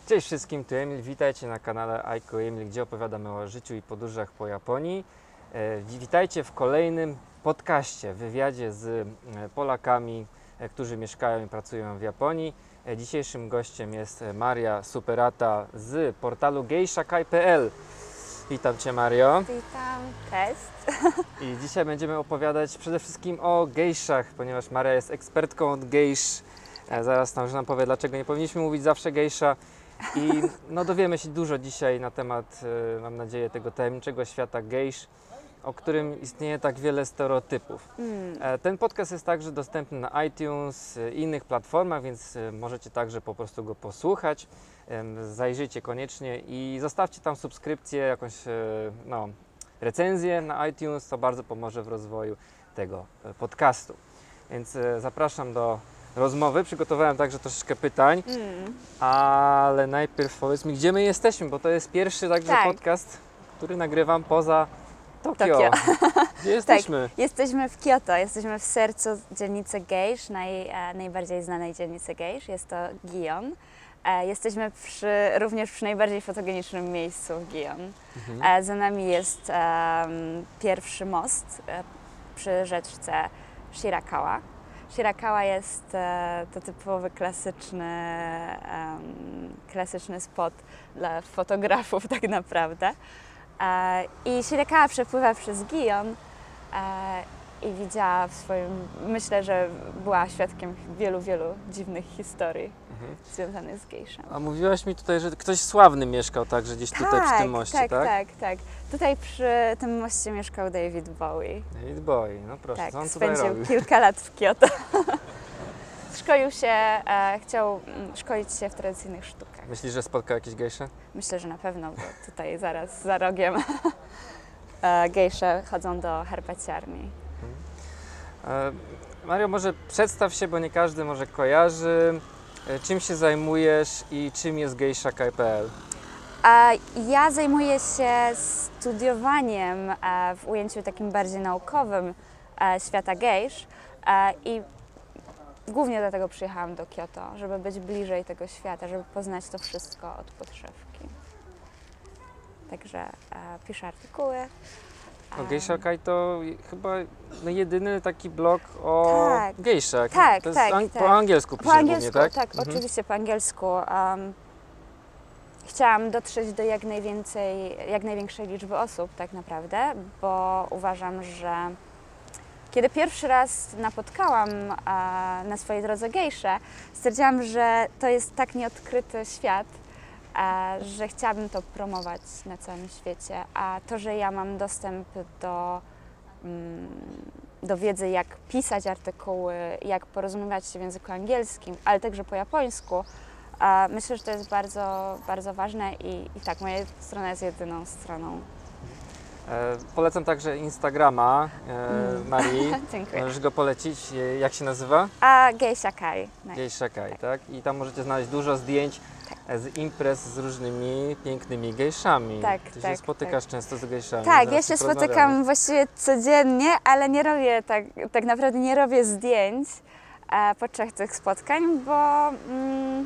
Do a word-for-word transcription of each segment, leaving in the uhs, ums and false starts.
Cześć wszystkim, tu Emil, witajcie na kanale Aiko Emil, gdzie opowiadamy o życiu i podróżach po Japonii. E, witajcie w kolejnym podcaście, wywiadzie z Polakami, e, którzy mieszkają i pracują w Japonii. E, dzisiejszym gościem jest Maria Superata z portalu geishakai kropka pe el. Witam Cię, Mario. Witam, cześć. I dzisiaj będziemy opowiadać przede wszystkim o gejszach, ponieważ Maria jest ekspertką od gejsz. E, zaraz nam, że nam powie, dlaczego nie powinniśmy mówić zawsze gejsza. I no, dowiemy się dużo dzisiaj na temat, e, mam nadzieję, tego tajemniczego świata gejsz, o którym istnieje tak wiele stereotypów. Mm. E, ten podcast jest także dostępny na iTunes i e, innych platformach, więc e, możecie także po prostu go posłuchać. E, zajrzyjcie koniecznie i zostawcie tam subskrypcję, jakąś e, no, recenzję na iTunes, to bardzo pomoże w rozwoju tego e, podcastu. Więc e, zapraszam do rozmowy. Przygotowałem także troszeczkę pytań, Mm. ale najpierw powiedz mi, gdzie my jesteśmy, bo to jest pierwszy także Tak. podcast, który nagrywam poza Tokio. Tokio. Gdzie jesteśmy? Tak, jesteśmy w Kyoto, jesteśmy w sercu dzielnicy Geish, naj, e, najbardziej znanej dzielnicy Geish, jest to Gion. E, jesteśmy przy, również przy najbardziej fotogenicznym miejscu w Gion. Mhm. E, za nami jest em, pierwszy most e, przy rzeczce Shirakawa. Shirakawa jest e, to typowy klasyczny, em, klasyczny spot dla fotografów tak naprawdę. E, I Shirakawa przepływa przez Gion e, i widziała w swoim, myślę, że była świadkiem wielu, wielu dziwnych historii Mhm. związanych z gejszem. A mówiłaś mi tutaj, że ktoś sławny mieszkał także gdzieś tutaj przy tym moście, tak? tak, tak, tak. Tutaj przy tym moście mieszkał David Bowie. David Bowie, no proszę, Tak, co on tutaj spędził robił? kilka lat w Kyoto. Szkolił się, e, chciał mm, szkolić się w tradycyjnych sztukach. Myślisz, że spotkał jakieś gejsze? Myślę, że na pewno, bo tutaj zaraz za rogiem e, gejsze chodzą do herbaciarni. E, Mario, może przedstaw się, bo nie każdy może kojarzy. E, czym się zajmujesz i czym jest geishakai kropka pe el? A ja zajmuję się studiowaniem e, w ujęciu takim bardziej naukowym e, świata gejsz e, i głównie dlatego przyjechałam do Kyoto, żeby być bliżej tego świata, żeby poznać to wszystko od podszewki. Także e, piszę artykuły. No, e, geishakai to chyba no, jedyny taki blog o Tak. gejszach. Tak, to jest tak, ang- tak. Po angielsku Po piszesz angielsku, głównie, tak? tak, Mhm. oczywiście po angielsku. Um, chciałam dotrzeć do jak najwięcej, jak największej liczby osób tak naprawdę, bo uważam, że kiedy pierwszy raz napotkałam e, na swojej drodze gejsze, stwierdziłam, że to jest tak nieodkryty świat, e, że chciałabym to promować na całym świecie, a to, że ja mam dostęp do mm, do wiedzy, jak pisać artykuły, jak porozumiewać się w języku angielskim, ale także po japońsku. A myślę, że to jest bardzo, bardzo ważne i, i tak, moja strona jest jedyną stroną. E, polecam także Instagrama e, Mm. Marii. Dziękuję. Możesz go polecić. E, Jak się nazywa? A geishakai. No. Geishakai, tak? I tam możecie znaleźć dużo zdjęć e, z imprez z różnymi pięknymi gejszami. Tak, Ty tak, się spotykasz często z gejszami. Tak, Zaraz ja tu się porozmawiamy. spotykam właściwie codziennie, ale nie robię tak, tak naprawdę nie robię zdjęć e, podczas tych spotkań, bo mm,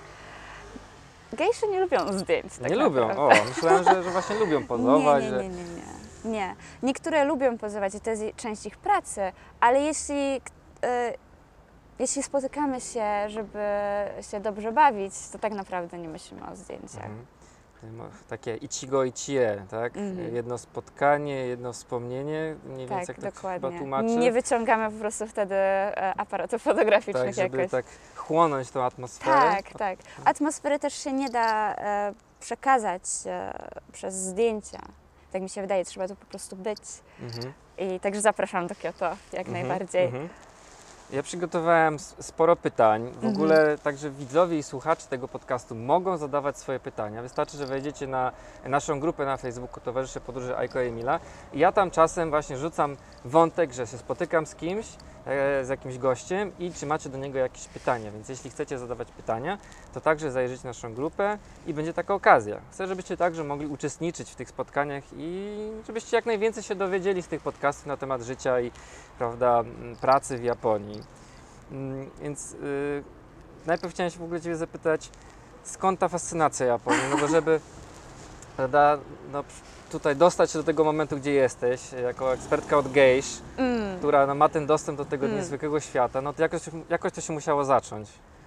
gejsze nie lubią zdjęć. Tak Nie lubią. naprawdę. O, myślałem, że, że właśnie lubią pozować. Nie, że... nie, nie, nie, nie. Nie. Niektóre lubią pozować i to jest część ich pracy, ale jeśli, y, jeśli spotykamy się, żeby się dobrze bawić, to tak naprawdę nie myślimy o zdjęciach. Mhm. Takie ichigo ichie, tak? Mhm. Jedno spotkanie, jedno wspomnienie, mniej Tak, więcej jak to chyba dokładnie. tłumaczy. Nie wyciągamy po prostu wtedy e, aparatów fotograficznych tak, żeby jakoś. tak chłonąć tą atmosferę. Tak, tak. Atmosfery też się nie da e, przekazać e, przez zdjęcia. Tak mi się wydaje, trzeba tu po prostu być. Mhm. I także zapraszam do Kyoto jak Mhm, najbardziej. mhm. Ja przygotowałem s- sporo pytań. W Mhm. ogóle także widzowie i słuchacze tego podcastu mogą zadawać swoje pytania. Wystarczy, że wejdziecie na naszą grupę na Facebooku Towarzysze Podróży Aiko Emila. I ja tam czasem właśnie rzucam wątek, że się spotykam z kimś, e, z jakimś gościem i czy macie do niego jakieś pytania. Więc jeśli chcecie zadawać pytania, to także zajrzyjcie naszą grupę i będzie taka okazja. Chcę, żebyście także mogli uczestniczyć w tych spotkaniach i żebyście jak najwięcej się dowiedzieli z tych podcastów na temat życia i, prawda, m, pracy w Japonii. Mm, Więc y, najpierw chciałem się w ogóle Ciebie zapytać, skąd ta fascynacja Japonią? No bo żeby prawda, no, tutaj dostać się do tego momentu, gdzie jesteś, jako ekspertka od gejsz, Mm. która no, ma ten dostęp do tego Mm. niezwykłego świata, no to jakoś, jakoś to się musiało zacząć.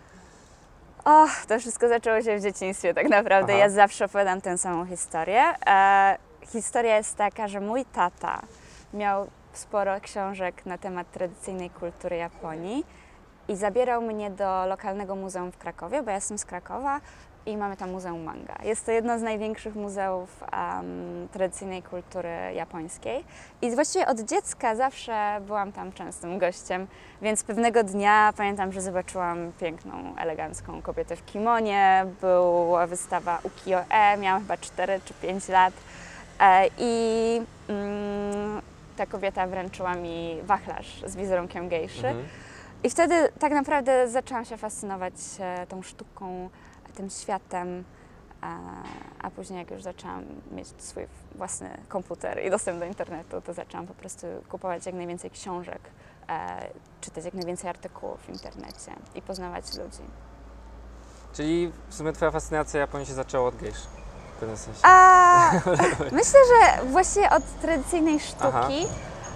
Och, to wszystko zaczęło się w dzieciństwie tak naprawdę. Aha. Ja zawsze opowiadam tę samą historię. E, historia jest taka, że mój tata miał sporo książek na temat tradycyjnej kultury Japonii i zabierał mnie do lokalnego muzeum w Krakowie, bo ja jestem z Krakowa i mamy tam Muzeum Manga. Jest to jedno z największych muzeów um, tradycyjnej kultury japońskiej i właściwie od dziecka zawsze byłam tam częstym gościem, więc pewnego dnia pamiętam, że zobaczyłam piękną, elegancką kobietę w kimonie, była wystawa ukiyo-e, miałam chyba cztery czy pięć lat e, i mm, ta kobieta wręczyła mi wachlarz z wizerunkiem gejszy. Mhm. I wtedy tak naprawdę zaczęłam się fascynować e, tą sztuką, tym światem, a, a później jak już zaczęłam mieć swój własny komputer i dostęp do internetu, to zaczęłam po prostu kupować jak najwięcej książek, e, czytać jak najwięcej artykułów w internecie i poznawać ludzi. Czyli w sumie twoja fascynacja Japonią się zaczęła od gejsz, w pewnym sensie. A, myślę, że właściwie od tradycyjnej sztuki,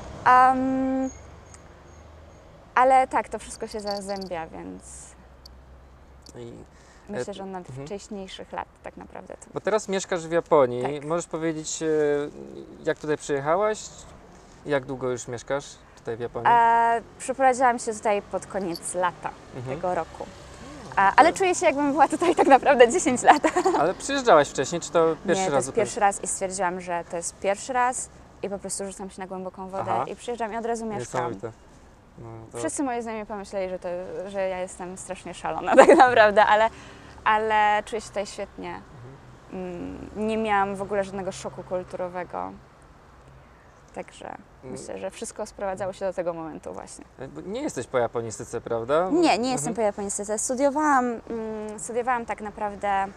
um, ale tak, to wszystko się zazębia, więc I, myślę, że od mhm. wcześniejszych lat tak naprawdę. To... bo teraz mieszkasz w Japonii, Tak. możesz powiedzieć, e, jak tutaj przyjechałaś, jak długo już mieszkasz tutaj w Japonii? E, przeprowadziłam się tutaj pod koniec lata Mhm. tego roku. A, ale czuję się, jakbym była tutaj tak naprawdę dziesięć lat. Ale przyjeżdżałaś wcześniej, czy to pierwszy Nie, to raz jest zupełnie? pierwszy raz i stwierdziłam, że to jest pierwszy raz i po prostu rzucam się na głęboką wodę Aha. i przyjeżdżam i od razu mieszkam. Niesamowite. No, to... Wszyscy moi znajomi pomyśleli, że, to, że ja jestem strasznie szalona tak naprawdę, ale, ale czuję się tutaj świetnie. Mm, Nie miałam w ogóle żadnego szoku kulturowego. Także myślę, że wszystko sprowadzało się do tego momentu właśnie. Bo nie jesteś po japonistyce, prawda? Nie, nie jestem Mhm. po japonistyce. Studiowałam, mm, studiowałam tak naprawdę mm,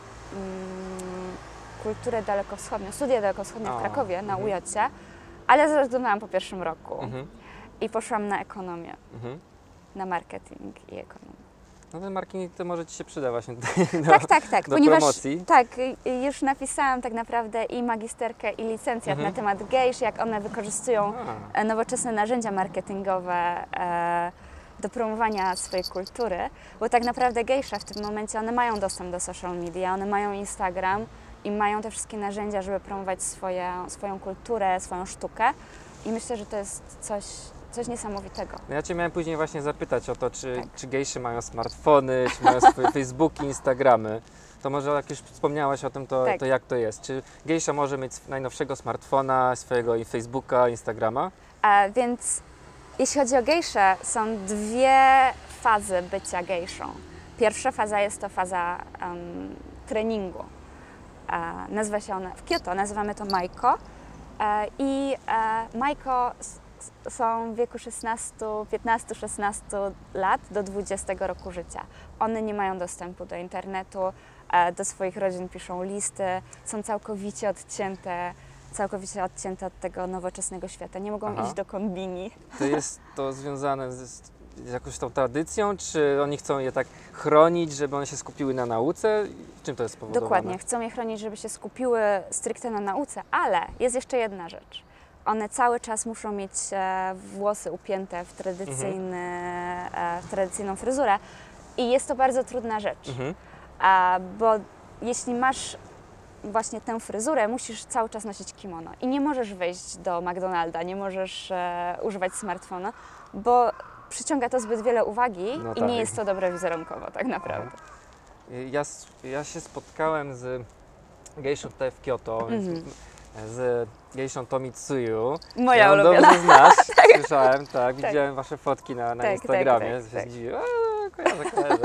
kulturę dalekowschodnią, studia dalekowschodnie O, w Krakowie na mhm. U J C, ale zrezygnowałam po pierwszym roku Mhm. i poszłam na ekonomię, Mhm. na marketing i ekonomię. No ten marketing to może Ci się przyda właśnie tutaj do, Tak, tak, tak, do ponieważ promocji. tak, y- już napisałam tak naprawdę i magisterkę, i licencjat Mhm. na temat gejsz, jak one wykorzystują A, e, nowoczesne narzędzia marketingowe e, do promowania swojej kultury, bo tak naprawdę gejsze w tym momencie, one mają dostęp do social media, one mają Instagram i mają te wszystkie narzędzia, żeby promować swoje, swoją kulturę, swoją sztukę i myślę, że to jest coś, coś niesamowitego. no ja Cię miałem później właśnie zapytać o to, czy, Tak. czy gejszy mają smartfony, czy mają swoje Facebooki, Instagramy. To może jak już wspomniałaś o tym, to, Tak. to jak to jest? Czy gejsza może mieć najnowszego smartfona, swojego i Facebooka, Instagrama? A więc jeśli chodzi o gejsze, są dwie fazy bycia gejszą. Pierwsza faza jest to faza um, treningu. E, nazywa się ona, w Kyoto nazywamy to Maiko. E, I e, Maiko s- s- są w wieku szesnastu, piętnastu, szesnastu lat do dwudziestego roku życia. One nie mają dostępu do internetu, e, do swoich rodzin piszą listy, są całkowicie odcięte całkowicie odcięte od tego nowoczesnego świata. Nie mogą Aha. iść do kombini. To jest to związane z, z jakąś tą tradycją, czy oni chcą je tak chronić, żeby one się skupiły na nauce? Czym to jest spowodowane? Dokładnie. Chcą je chronić, żeby się skupiły stricte na nauce, ale jest jeszcze jedna rzecz. One cały czas muszą mieć e, włosy upięte w, tradycyjny, e, w tradycyjną fryzurę i jest to bardzo trudna rzecz, Mhm. a, bo jeśli masz właśnie tę fryzurę, musisz cały czas nosić kimono i nie możesz wejść do McDonalda, nie możesz e, używać smartfona, bo przyciąga to zbyt wiele uwagi No i tak. nie jest to dobre wizerunkowo tak naprawdę. Ja, s- ja się spotkałem z gejszą tutaj w Kyoto, Mhm. z gejszą Tomitsuyu. Moja ją ulubiona. dobrze znasz, słyszałem, tak, widziałem Wasze fotki na, na Tak, Instagramie, tak, tak, się tak. zdziwiłem, a, kojarzę, kojarzę.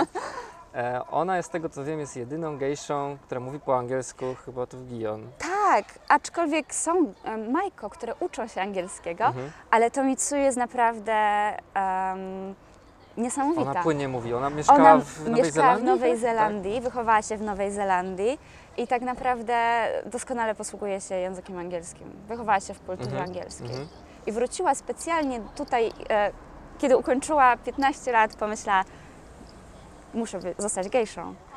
E, ona jest z tego co wiem jest jedyną gejszą, która mówi po angielsku chyba tu w Gion. Tak, aczkolwiek są em, Majko, które uczą się angielskiego, Mhm. ale to Mitsuyu jest naprawdę em, niesamowita. Ona płynnie mówi, ona mieszkała Ona w Nowej mieszkała Zelandii? w Nowej tak? Zelandii, wychowała się w Nowej Zelandii i tak naprawdę doskonale posługuje się językiem angielskim. Wychowała się w kulturze Mhm, angielskiej. mhm. I wróciła specjalnie tutaj, e, kiedy ukończyła piętnaście lat, pomyślała, muszę wy- zostać gejszą.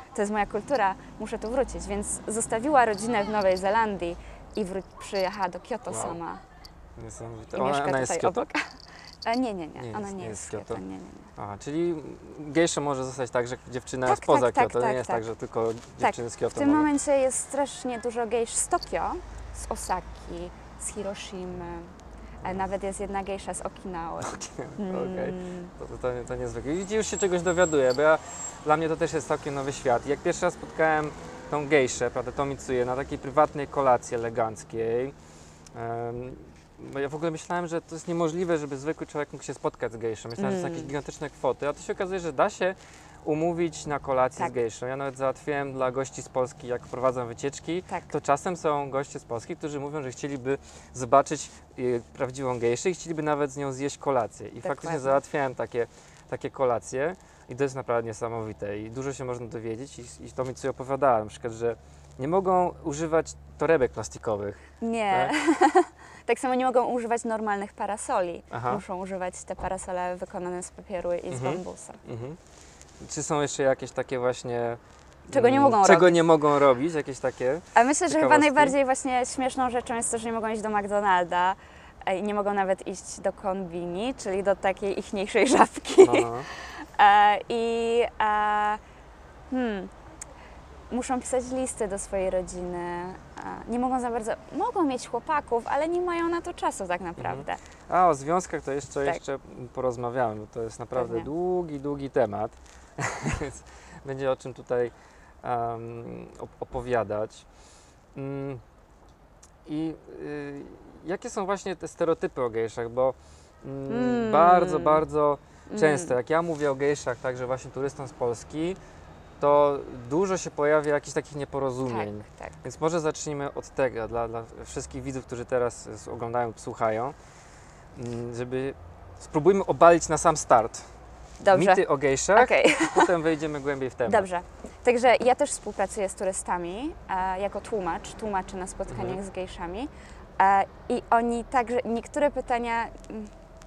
to jest moja kultura, muszę tu wrócić. Więc zostawiła rodzinę w Nowej Zelandii i wró- przyjechała do Kyoto Wow. sama. Niesamowite. I Ona, mieszka ona jest z tutaj Kyoto? obok. E, nie, nie, nie, Nie ona jest- nie nie jest jest z z Kyoto. Kyoto. Nie, nie, nie. Aha, czyli gejszą może zostać tak, że dziewczyna Tak, spoza tak, tak, Kyoto. To tak, nie jest tak. tak, że tylko Tak, dziewczyny z Kyoto w tym mogą. momencie jest strasznie dużo gejsz z Tokio, z Osaki, z Hiroshimy. E, Nawet jest jedna gejsza z Okinawy. Okej. Mm, To, to, to, to niezwykle. I już się czegoś dowiaduję, bo ja, dla mnie to też jest całkiem nowy świat. Jak pierwszy raz spotkałem tą gejszę, prawda, tą Mitsuję, na takiej prywatnej kolacji eleganckiej, em, bo ja w ogóle myślałem, że to jest niemożliwe, żeby zwykły człowiek mógł się spotkać z gejszą. Myślałem, że to są Mm. jakieś gigantyczne kwoty, a to się okazuje, że da się umówić na kolację Tak. z gejszą. Ja nawet załatwiłem dla gości z Polski, jak prowadzą wycieczki, tak, to czasem są goście z Polski, którzy mówią, że chcieliby zobaczyć y, prawdziwą gejszę i chcieliby nawet z nią zjeść kolację. I faktycznie Dokładnie. załatwiałem takie, takie kolacje i to jest naprawdę niesamowite i dużo się można dowiedzieć i, i to mi coś opowiadała, na przykład, że nie mogą używać torebek plastikowych. nie. Tak samo nie mogą używać normalnych parasoli. Aha. Muszą używać te parasole wykonane z papieru i z Mhm. bambusa. Mhm. Czy są jeszcze jakieś takie właśnie... Czego nie mm, mogą Czego robić. nie mogą robić, jakieś takie... A myślę, że chyba Ciekawostki? najbardziej właśnie śmieszną rzeczą jest to, że nie mogą iść do McDonalda e, i nie mogą nawet iść do konbini, czyli do takiej ichniejszej żabki. Aha. E, I e, hmm, muszą pisać listy do swojej rodziny. E, nie mogą za bardzo, mogą mieć chłopaków, ale nie mają na to czasu tak naprawdę. A o związkach to jeszcze, Tak. jeszcze porozmawiamy, bo to jest naprawdę Pewnie. długi, długi temat. Więc będzie o czym tutaj um, op- opowiadać. Mm, I y, jakie są właśnie te stereotypy o gejszach, bo mm, Mm. bardzo, bardzo często, Mm. jak ja mówię o gejszach, także właśnie turystom z Polski, to dużo się pojawia jakichś takich nieporozumień. Tak, tak. Więc może zacznijmy od tego, dla, dla wszystkich widzów, którzy teraz s- oglądają, słuchają, mm, żeby spróbujmy obalić na sam start Dobrze. mity o gejszach, Okej. potem wejdziemy głębiej w temat. Dobrze. Także ja też współpracuję z turystami e, jako tłumacz, tłumaczę na spotkaniach Mhm. z gejszami e, i oni także, niektóre pytania mm,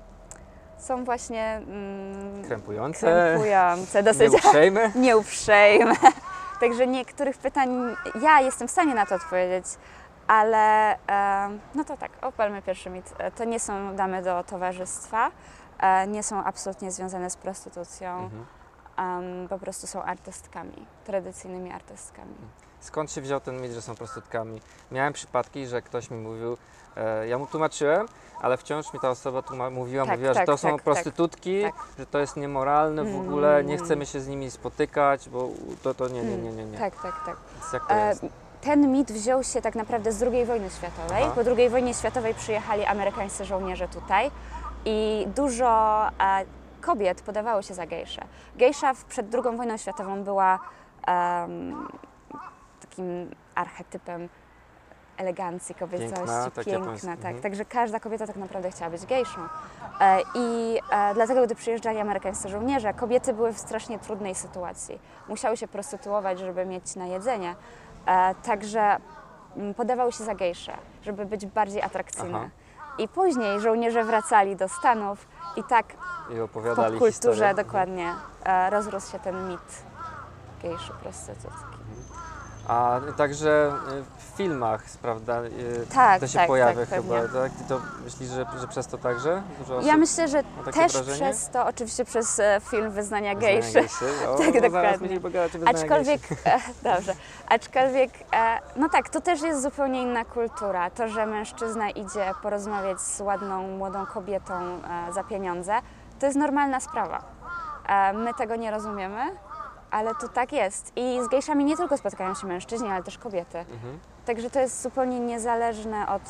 są właśnie mm, Krępujące, krępujące, dosyć nieuprzejme. nieuprzejme. Także niektórych pytań ja jestem w stanie na to odpowiedzieć, ale e, no to tak, opalmy pierwszy mit. E, To nie są damy do towarzystwa, e, nie są absolutnie związane z prostytucją. Mhm. Um, po prostu są artystkami, tradycyjnymi artystkami. Skąd się wziął ten mit, że są prostytutkami? Miałem przypadki, że ktoś mi mówił, e, ja mu tłumaczyłem, ale wciąż mi ta osoba tłuma- mówiła, Tak, mówiła, tak, że to są tak, prostytutki, tak. że to jest niemoralne w ogóle, nie Mm. chcemy się z nimi spotykać, bo to, to nie, nie, nie, nie. nie. Tak, tak, tak. Więc jak to E, jest? ten mit wziął się tak naprawdę z drugiej wojny światowej. Aha. Po drugiej wojnie światowej przyjechali amerykańscy żołnierze tutaj i dużo e, kobiet podawało się za gejsze. Gejsza w- przed drugą wojną światową była em, takim archetypem elegancji, kobiecości, Piękna, takie piękna, powiedz- tak. mhm. Także każda kobieta tak naprawdę chciała być gejszą. E, I e, dlatego, gdy przyjeżdżali amerykańscy żołnierze, kobiety były w strasznie trudnej sytuacji. Musiały się prostytuować, żeby mieć na jedzenie. E, także mm, podawały się za gejsze, żeby być bardziej atrakcyjne. Aha. I później żołnierze wracali do Stanów i tak I w opowiadali popkulturze historię. dokładnie e, rozrósł się ten mit gejszy prostytutki. A także y, w filmach, prawda, y, Tak, to się tak, pojawia tak, chyba, pewnie. tak? Ty to myślisz, że, że przez to także dużo osób Ja myślę, że ma takie też wrażenie? przez to, oczywiście przez e, film Wyznania Wyznania gejszy. gejszy? O, Tak, no zaraz dokładnie. będziemy pogadać o wyznaniach Aczkolwiek, gejszych. e, dobrze, aczkolwiek, e, no tak, to też jest zupełnie inna kultura. To, że mężczyzna idzie porozmawiać z ładną, młodą kobietą e, za pieniądze, to jest normalna sprawa. E, my tego nie rozumiemy, ale to tak jest. I z gejszami nie tylko spotkają się mężczyźni, ale też kobiety. Mhm. Także to jest zupełnie niezależne od...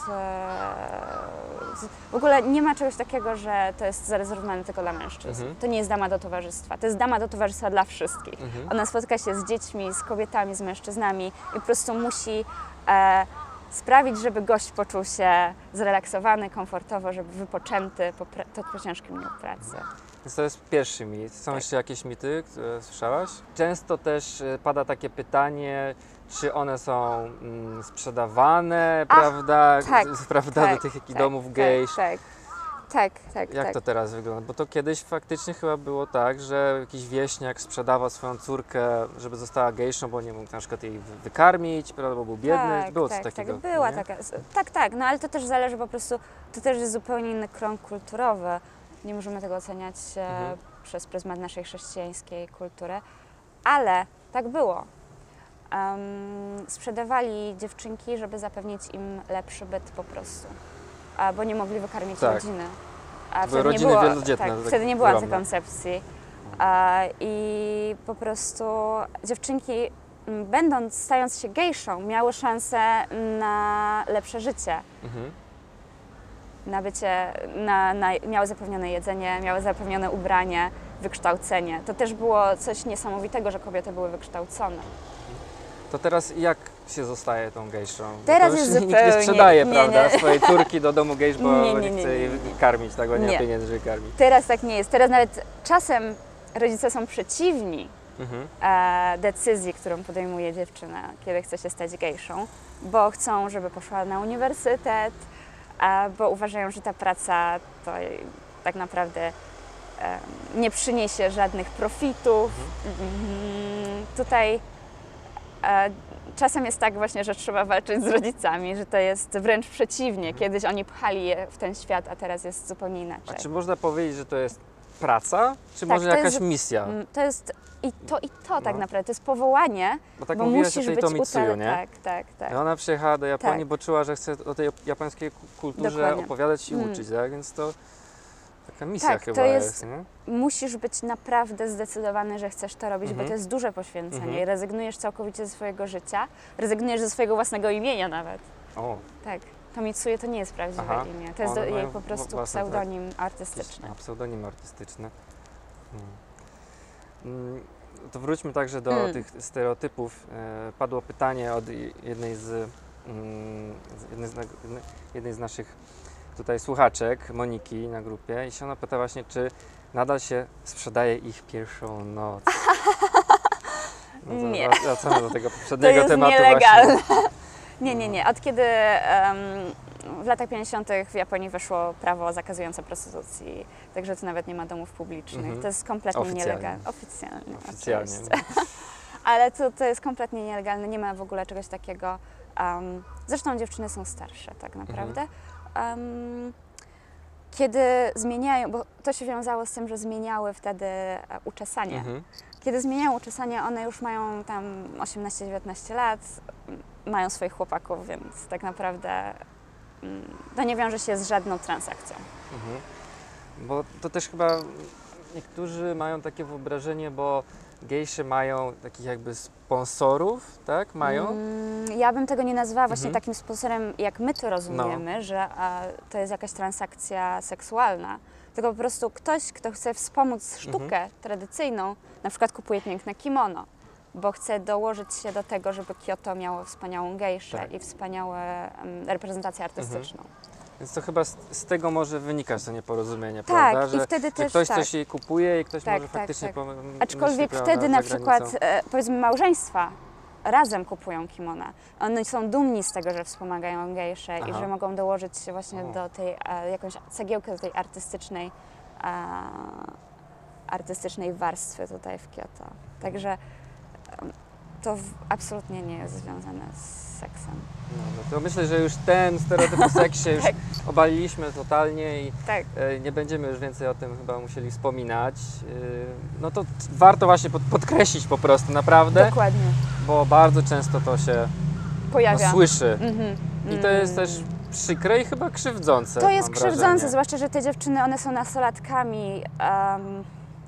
E, z- w ogóle nie ma czegoś takiego, że to jest zarezerwowane tylko dla mężczyzn. Mhm. To nie jest dama do towarzystwa. To jest dama do towarzystwa dla wszystkich. Mhm. Ona spotyka się z dziećmi, z kobietami, z mężczyznami i po prostu musi e, sprawić, żeby gość poczuł się zrelaksowany, komfortowo, żeby wypoczęty po, pra- po ciężkim dniu pracy. Więc to jest pierwszy mit. Są Tak. jeszcze jakieś mity, które słyszałaś? Często też y, pada takie pytanie, czy one są mm, sprzedawane, Ach, prawda, tak, z- prawda tak, do tych jakich tak, domów tak, gejsz. tak. Tak, tak, Jak tak. to teraz wygląda? Bo to kiedyś faktycznie chyba było tak, że jakiś wieśniak sprzedawał swoją córkę, żeby została gejszą, bo nie mógł na przykład jej wy- wykarmić, prawda, bo był biedny. Tak, Było tak, coś takiego. tak, była nie? taka. Tak, tak, no ale to też zależy po prostu, to też jest zupełnie inny krąg kulturowy. Nie możemy tego oceniać e, Mhm. przez pryzmat naszej chrześcijańskiej kultury, ale tak było. Em, sprzedawali dziewczynki, żeby zapewnić im lepszy byt po prostu, a, bo nie mogli wykarmić Tak. rodziny. A Były nie rodziny było, wielodzietne, tak, tak wtedy nie było ogromne. antykoncepcji. A, I po prostu dziewczynki, m, będąc, stając się gejszą, miały szansę na lepsze życie, Mhm. na bycie, na, na, miały zapewnione jedzenie, miały zapewnione ubranie, wykształcenie. To też było coś niesamowitego, że kobiety były wykształcone. To teraz jak się zostaje tą gejszą? Bo Teraz to już jest nikt nie zupełnie- sprzedaje, nie, prawda, nie. swojej córki do domu gejsz, bo Nie, nie, nie, nie, chce nie, jej nie. karmić, tak, bo nie ma Nie. pieniędzy, żeby karmić. Teraz tak nie jest. Teraz nawet czasem rodzice są przeciwni Mhm. e, decyzji, którą podejmuje dziewczyna, kiedy chce się stać gejszą, bo chcą, żeby poszła na uniwersytet, e, bo uważają, że ta praca to jej tak naprawdę e, nie przyniesie żadnych profitów. Mhm. Tutaj e, czasem jest tak właśnie, że trzeba walczyć z rodzicami, że to jest wręcz przeciwnie. Kiedyś oni pchali je w ten świat, a teraz jest zupełnie A inaczej. czy można powiedzieć, że to jest praca, czy Tak, może to jakaś jest- misja? Mm, To jest i to, i to tak No. naprawdę, to jest powołanie, Bo tak bo mówiłaś o musisz tej być Tomitsuju, utale- nie? Tak, tak, tak. I ona przyjechała do Japonii, Tak. bo czuła, że chce o tej japońskiej ku- kulturze Dokładnie. opowiadać i Mm. uczyć, tak? Więc to taka misja Tak, to chyba jest- jest, nie? Musisz być naprawdę zdecydowany, że chcesz to robić, Mhm. bo to jest duże poświęcenie Mhm. i rezygnujesz całkowicie ze swojego życia, rezygnujesz ze swojego własnego imienia nawet. O, Tak, Tomitsuyo to nie jest prawdziwe Aha. imię, to jest One do, jej mają po prostu własne, tak. pseudonim jakiś artystyczny. a, pseudonim artystyczny. Hmm. Mm, To wróćmy także do Mm. tych stereotypów. E, Padło pytanie od jednej z, mm, z, jednej z, nag- jednej- jednej z naszych tutaj słuchaczek, Moniki na grupie, i się ona pyta właśnie, czy nadal się sprzedaje ich pierwszą noc. No to Nie. wrac- Wracamy do tego To poprzedniego jest tematu nielegalne. właśnie. Nie, nie, nie. Od kiedy em, w latach pięćdziesiątych w Japonii weszło prawo zakazujące prostytucji, także tu nawet nie ma domów publicznych. Mhm. To jest kompletnie Oficjalnie. nielegalne. Oficjalnie. Oficjalnie. oczywiście. Ale to, to jest kompletnie nielegalne, nie ma w ogóle czegoś takiego. Um, zresztą dziewczyny są starsze tak naprawdę. Um, kiedy zmieniają, bo to się wiązało z tym, że zmieniały wtedy e, uczesanie. Mhm. Kiedy zmieniają uczesanie, one już mają tam osiemnaście dziewiętnaście lat, m, mają swoich chłopaków, więc tak naprawdę mm, to nie wiąże się z żadną transakcją. Mhm. Bo to też chyba niektórzy mają takie wyobrażenie, bo gejszy mają takich jakby sponsorów, tak? Mają? Mm, Ja bym tego nie nazwała właśnie Mhm. takim sposobem, jak my to rozumiemy, że a, to jest jakaś transakcja seksualna, tylko po prostu ktoś, kto chce wspomóc sztukę Mhm. tradycyjną, na przykład kupuje piękne kimono, bo chce dołożyć się do tego, żeby Kyoto miało wspaniałą gejszę Tak. i wspaniałą um, reprezentację artystyczną. Więc to chyba z, z tego może wynikać to nieporozumienie, Tak, prawda? i Że, wtedy że też ktoś tak. coś jej kupuje i ktoś Tak, może tak, faktycznie tak. pom- Aczkolwiek myśli, prawda, wtedy na za przykład, granicą. e, powiedzmy, małżeństwa razem kupują kimona. One są dumni z tego, że wspomagają gejsze i Aha. że mogą dołożyć się właśnie O. do tej, e, jakąś cegiełkę do tej artystycznej, e, artystycznej warstwy tutaj w Kyoto. Także em, to w, absolutnie nie jest związane z seksem. No, no to myślę, że już ten stereotyp o seksie już Tak. obaliliśmy totalnie i Tak. e, nie będziemy już więcej o tym chyba musieli wspominać. E, no to t- warto właśnie pod, podkreślić po prostu naprawdę, Dokładnie. bo bardzo często to się no, Pojawia. słyszy. Mhm. I to jest też przykre i chyba krzywdzące. To jest mam krzywdzące, wrażenie. zwłaszcza, że te dziewczyny, one są nastolatkami. Um,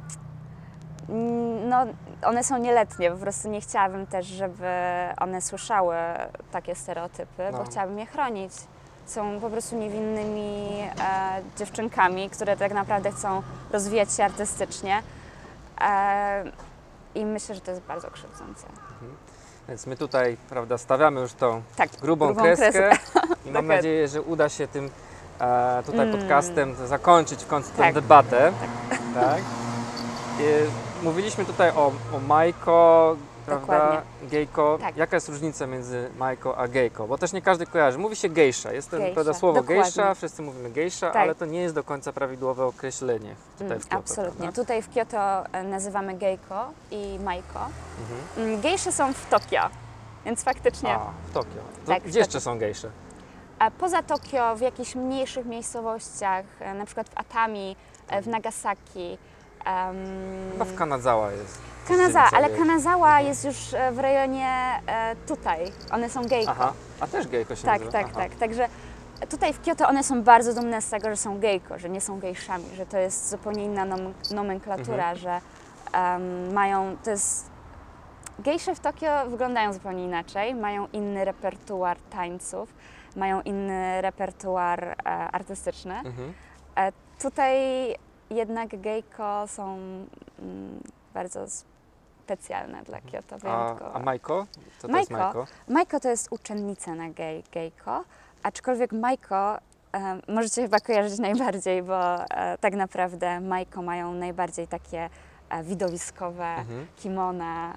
no, one są nieletnie, po prostu nie chciałabym też, żeby one słyszały takie stereotypy, No. bo chciałabym je chronić. Są po prostu niewinnymi e, dziewczynkami, które tak naprawdę chcą rozwijać się artystycznie. E, I myślę, że to jest bardzo krzywdzące. Więc my tutaj, prawda, stawiamy już tą Tak, grubą, grubą kreskę, kreskę. i mam Dokładnie. nadzieję, że uda się tym e, tutaj Mm. podcastem zakończyć w końcu tę Tak. debatę. Tak. I mówiliśmy tutaj o, o Majko, prawda? Dokładnie. Gejko. Tak. Jaka jest różnica między majko a gejko? Bo też nie każdy kojarzy. Mówi się gejsza. Jest to Gejsza, prawda, słowo dokładnie. gejsza, wszyscy mówimy gejsza, Tak. ale to nie jest do końca prawidłowe określenie tutaj Mm, w Kyoto. absolutnie. Prawda? Tutaj w Kyoto e, nazywamy gejko i majko. Mhm. Mm, Gejsze są w Tokio, więc faktycznie. A, w Tokio. To Tak, w gdzie jeszcze Tokio. są gejsze? A poza Tokio, w jakichś mniejszych miejscowościach, e, na przykład w Atami, e, w Nagasaki. em, Chyba w Kanazawa jest. Kanazawa, dzielnica ale gej. Kanazawa Mhm. jest już e, w rejonie e, tutaj. One są gejko. Aha, a też gejko się Tak, nazywa? tak, Aha. tak. Także tutaj w Kyoto one są bardzo dumne z tego, że są gejko, że nie są gejszami, że to jest zupełnie inna nom nomenklatura, Mhm. że em, mają, to jest... Gejsze w Tokio wyglądają zupełnie inaczej, mają inny repertuar tańców, mają inny repertuar e, artystyczny. Mhm. E, tutaj jednak gejko są mm, bardzo specjalne dla Kyoto, A, wyjątkowo. a majko? Co to Majko? jest majko? Majko to jest uczennica na gej, gejko, aczkolwiek Majko e, możecie chyba kojarzyć najbardziej, bo e, tak naprawdę Majko mają najbardziej takie e, widowiskowe Mhm. kimona,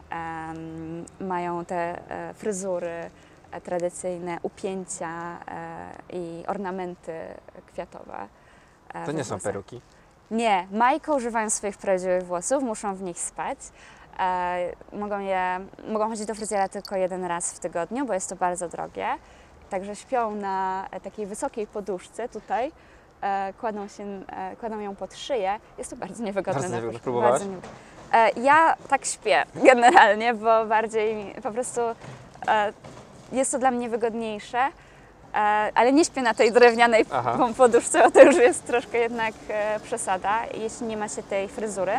em, mają te e, fryzury e, tradycyjne, upięcia e, i ornamenty kwiatowe. e, To we nie są włosach. peruki. Nie, Majko używają swoich prawdziwych włosów, muszą w nich spać. E, mogą, je, mogą chodzić do fryzjera tylko jeden raz w tygodniu, bo jest to bardzo drogie. Także śpią na e, takiej wysokiej poduszce tutaj, e, kładą, się, e, kładą ją pod szyję. Jest to bardzo niewygodne. Bardzo na niewygodne. początku, Próbowałaś? bardzo niewygodne. E, ja tak śpię generalnie, bo bardziej mi- po prostu e, jest to dla mnie wygodniejsze. E, ale nie śpię na tej drewnianej Aha. p- poduszce, bo to już jest troszkę jednak e, przesada, jeśli nie ma się tej fryzury.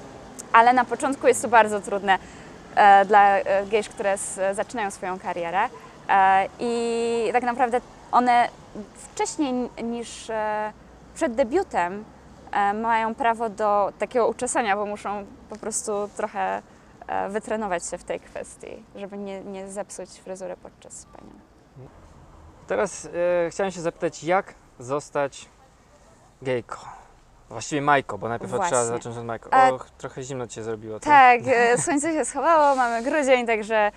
Ale na początku jest to bardzo trudne e, dla e, gejsz, które s, zaczynają swoją karierę. E, I tak naprawdę one wcześniej ni- niż e, przed debiutem e, mają prawo do takiego uczesania, bo muszą po prostu trochę e, wytrenować się w tej kwestii, żeby nie, nie zepsuć fryzury podczas spania. Teraz e, chciałem się zapytać, jak zostać gejko? Właściwie majko, bo najpierw Właśnie. trzeba zacząć od majko. E, Och, trochę zimno Cię zrobiło. Co? Tak, e, słońce się schowało, mamy grudzień, także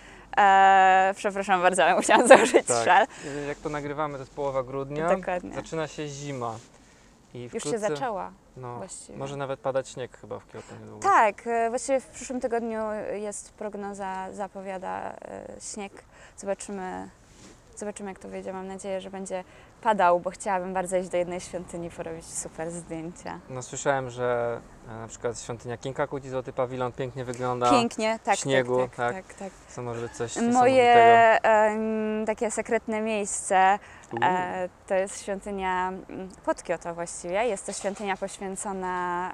e, przepraszam bardzo, ale musiałam założyć Tak. szal. E, Jak to nagrywamy, to jest połowa grudnia. Dokładnie. Zaczyna się zima. I Już wkrótce, się zaczęła No, właściwie. może nawet padać śnieg chyba w Kyoto niedługo. Tak, e, właściwie w przyszłym tygodniu jest prognoza, zapowiada e, śnieg. Zobaczymy, zobaczymy jak to wyjdzie. Mam nadzieję, że będzie padał, bo chciałabym bardzo iść do jednej świątyni, porobić super zdjęcia. No słyszałem, że e, na przykład świątynia Kinkaku, Złoty Pawilon pięknie wygląda. Pięknie, tak, w śniegu, tak, tak, tak. tak, tak. Co może być coś Moje niesamowitego. em, takie sekretne miejsce Uuu. e, to jest świątynia mm, pod Kyoto właściwie. Jest to świątynia poświęcona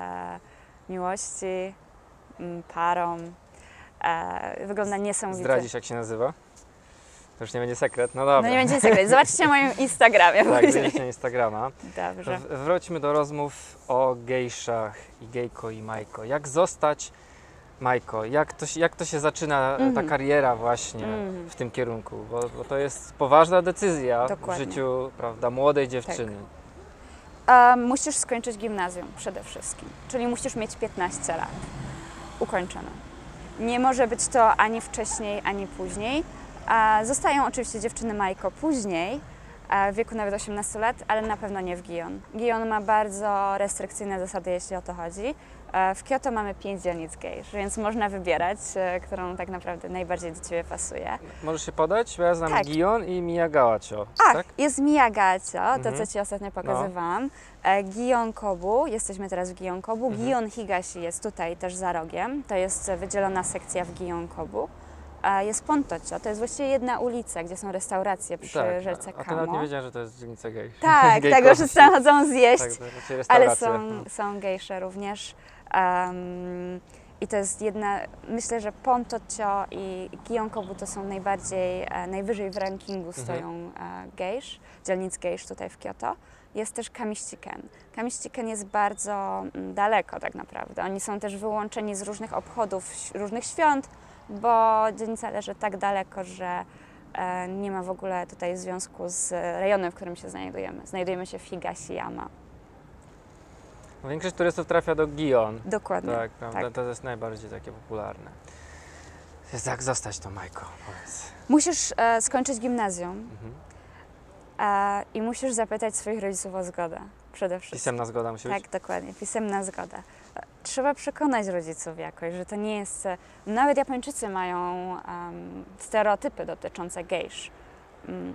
e, miłości, m, parom. E, wygląda niesamowicie. Zdradzisz, jak się nazywa? To już nie będzie sekret, no No dobra. nie będzie sekret. Zobaczcie na moim Instagramie Tak, później. znajdziecie na Instagrama. Dobrze. W- Wróćmy do rozmów o gejszach i gejko i majko. Jak zostać majko? Jak to, się- jak to się zaczyna e, ta Mhm. kariera właśnie Mhm. w tym kierunku? Bo, bo to jest poważna decyzja Dokładnie. w życiu, prawda, młodej dziewczyny. E, musisz skończyć gimnazjum przede wszystkim, czyli musisz mieć piętnaście lat. Ukończone. Nie może być to ani wcześniej, ani później. E, zostają oczywiście dziewczyny majko później, e, w wieku nawet osiemnastu lat, ale na pewno nie w Gion. Gion ma bardzo restrykcyjne zasady, jeśli o to chodzi. E, w Kyoto mamy pięć dzielnic gejsz, więc można wybierać, e, którą tak naprawdę najbardziej do Ciebie pasuje. Możesz się podać? Bo ja znam Tak. Gion i Miyagawacho. Ach, Tak? jest Miyagacho, to Mhm. co Ci ostatnio pokazywałam. E, Gion Kobu, jesteśmy teraz w Gion Kobu. Mhm. Gion Higashi jest tutaj też za rogiem, to jest wydzielona sekcja w Gion Kobu. A jest Pontocho, to jest właściwie jedna ulica, gdzie są restauracje przy Tak, rzece a ty nawet nie Kamo. wiedziałem, że to jest dzielnica gejsz. Tak, Gejkowa. tak, bo wszyscy tam chodzą zjeść, Tak, to raczej ale restauracje. są, No. są gejsze również. Um, I to jest jedna, myślę, że Pontocho i Gion Kobu to są najbardziej, e, najwyżej w rankingu stoją e, gejsz, dzielnic gejsz tutaj w Kyoto. Jest też Kamiściken. Kamiściken jest bardzo mm, daleko tak naprawdę. Oni są też wyłączeni z różnych obchodów, ś- różnych świąt, bo dzielnica leży tak daleko, że e, nie ma w ogóle tutaj związku z rejonem, w którym się znajdujemy. Znajdujemy się w Higashiyama. Większość turystów trafia do Gion. Dokładnie. Tak, prawda? tak. To jest najbardziej takie popularne. Jest jak zostać tą Majką, powiedz. Musisz e, skończyć gimnazjum Mhm. e, i musisz zapytać swoich rodziców o zgodę. Przede wszystkim. Pisemna zgoda musi być? Tak, dokładnie. Pisemna zgoda. E, Trzeba przekonać rodziców jakoś, że to nie jest... e, Nawet Japończycy mają em, stereotypy dotyczące gejsz. Mm.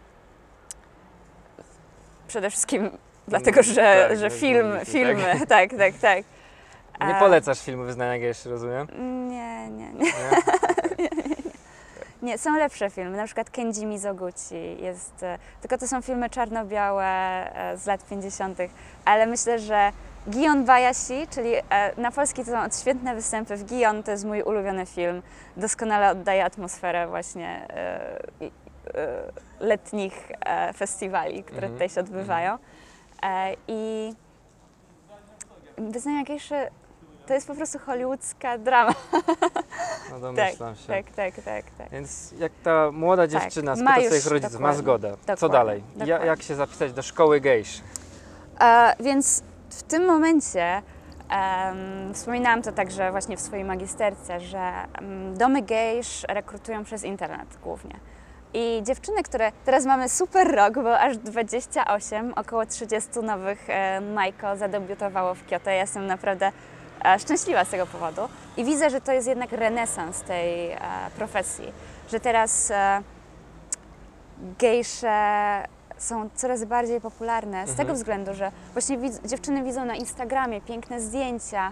Przede wszystkim dlatego, że, tak, że tak, film, mówicie, filmy, tak, tak, tak. Nie E, polecasz filmu wyznania gejszy, rozumiem? Nie, nie, nie. Nie? Nie, są lepsze filmy, na przykład Kenji Mizoguchi jest, e, tylko to są filmy czarno-białe e, z lat pięćdziesiątych, ale myślę, że Gion Bayashi, czyli e, na polski to są świetne występy w Gion, to jest mój ulubiony film, doskonale oddaje atmosferę właśnie e, i- e, letnich e, festiwali, które Mhm, tutaj się odbywają. E, I Wyznania gejszy to jest po prostu hollywoodzka drama. No domyślam się. Tak, tak, tak, tak. Więc jak ta młoda dziewczyna ma spyta już swoich rodziców, ma dokładnie, zgodę, co dokładnie, dalej? Ja, dokładnie. jak się zapisać do szkoły gejsz? E, więc w tym momencie em, wspominałam to także właśnie w swojej magisterce, że em, domy gejsz rekrutują przez internet głównie. I dziewczyny, które teraz mamy super rok, bo aż dwadzieścia osiem, około trzydzieści nowych e, Majko zadebiutowało w Kyoto. Ja jestem naprawdę e, szczęśliwa z tego powodu i widzę, że to jest jednak renesans tej e, profesji, że teraz e, gejsze są coraz bardziej popularne z Mhm. tego względu, że właśnie widz, dziewczyny widzą na Instagramie piękne zdjęcia,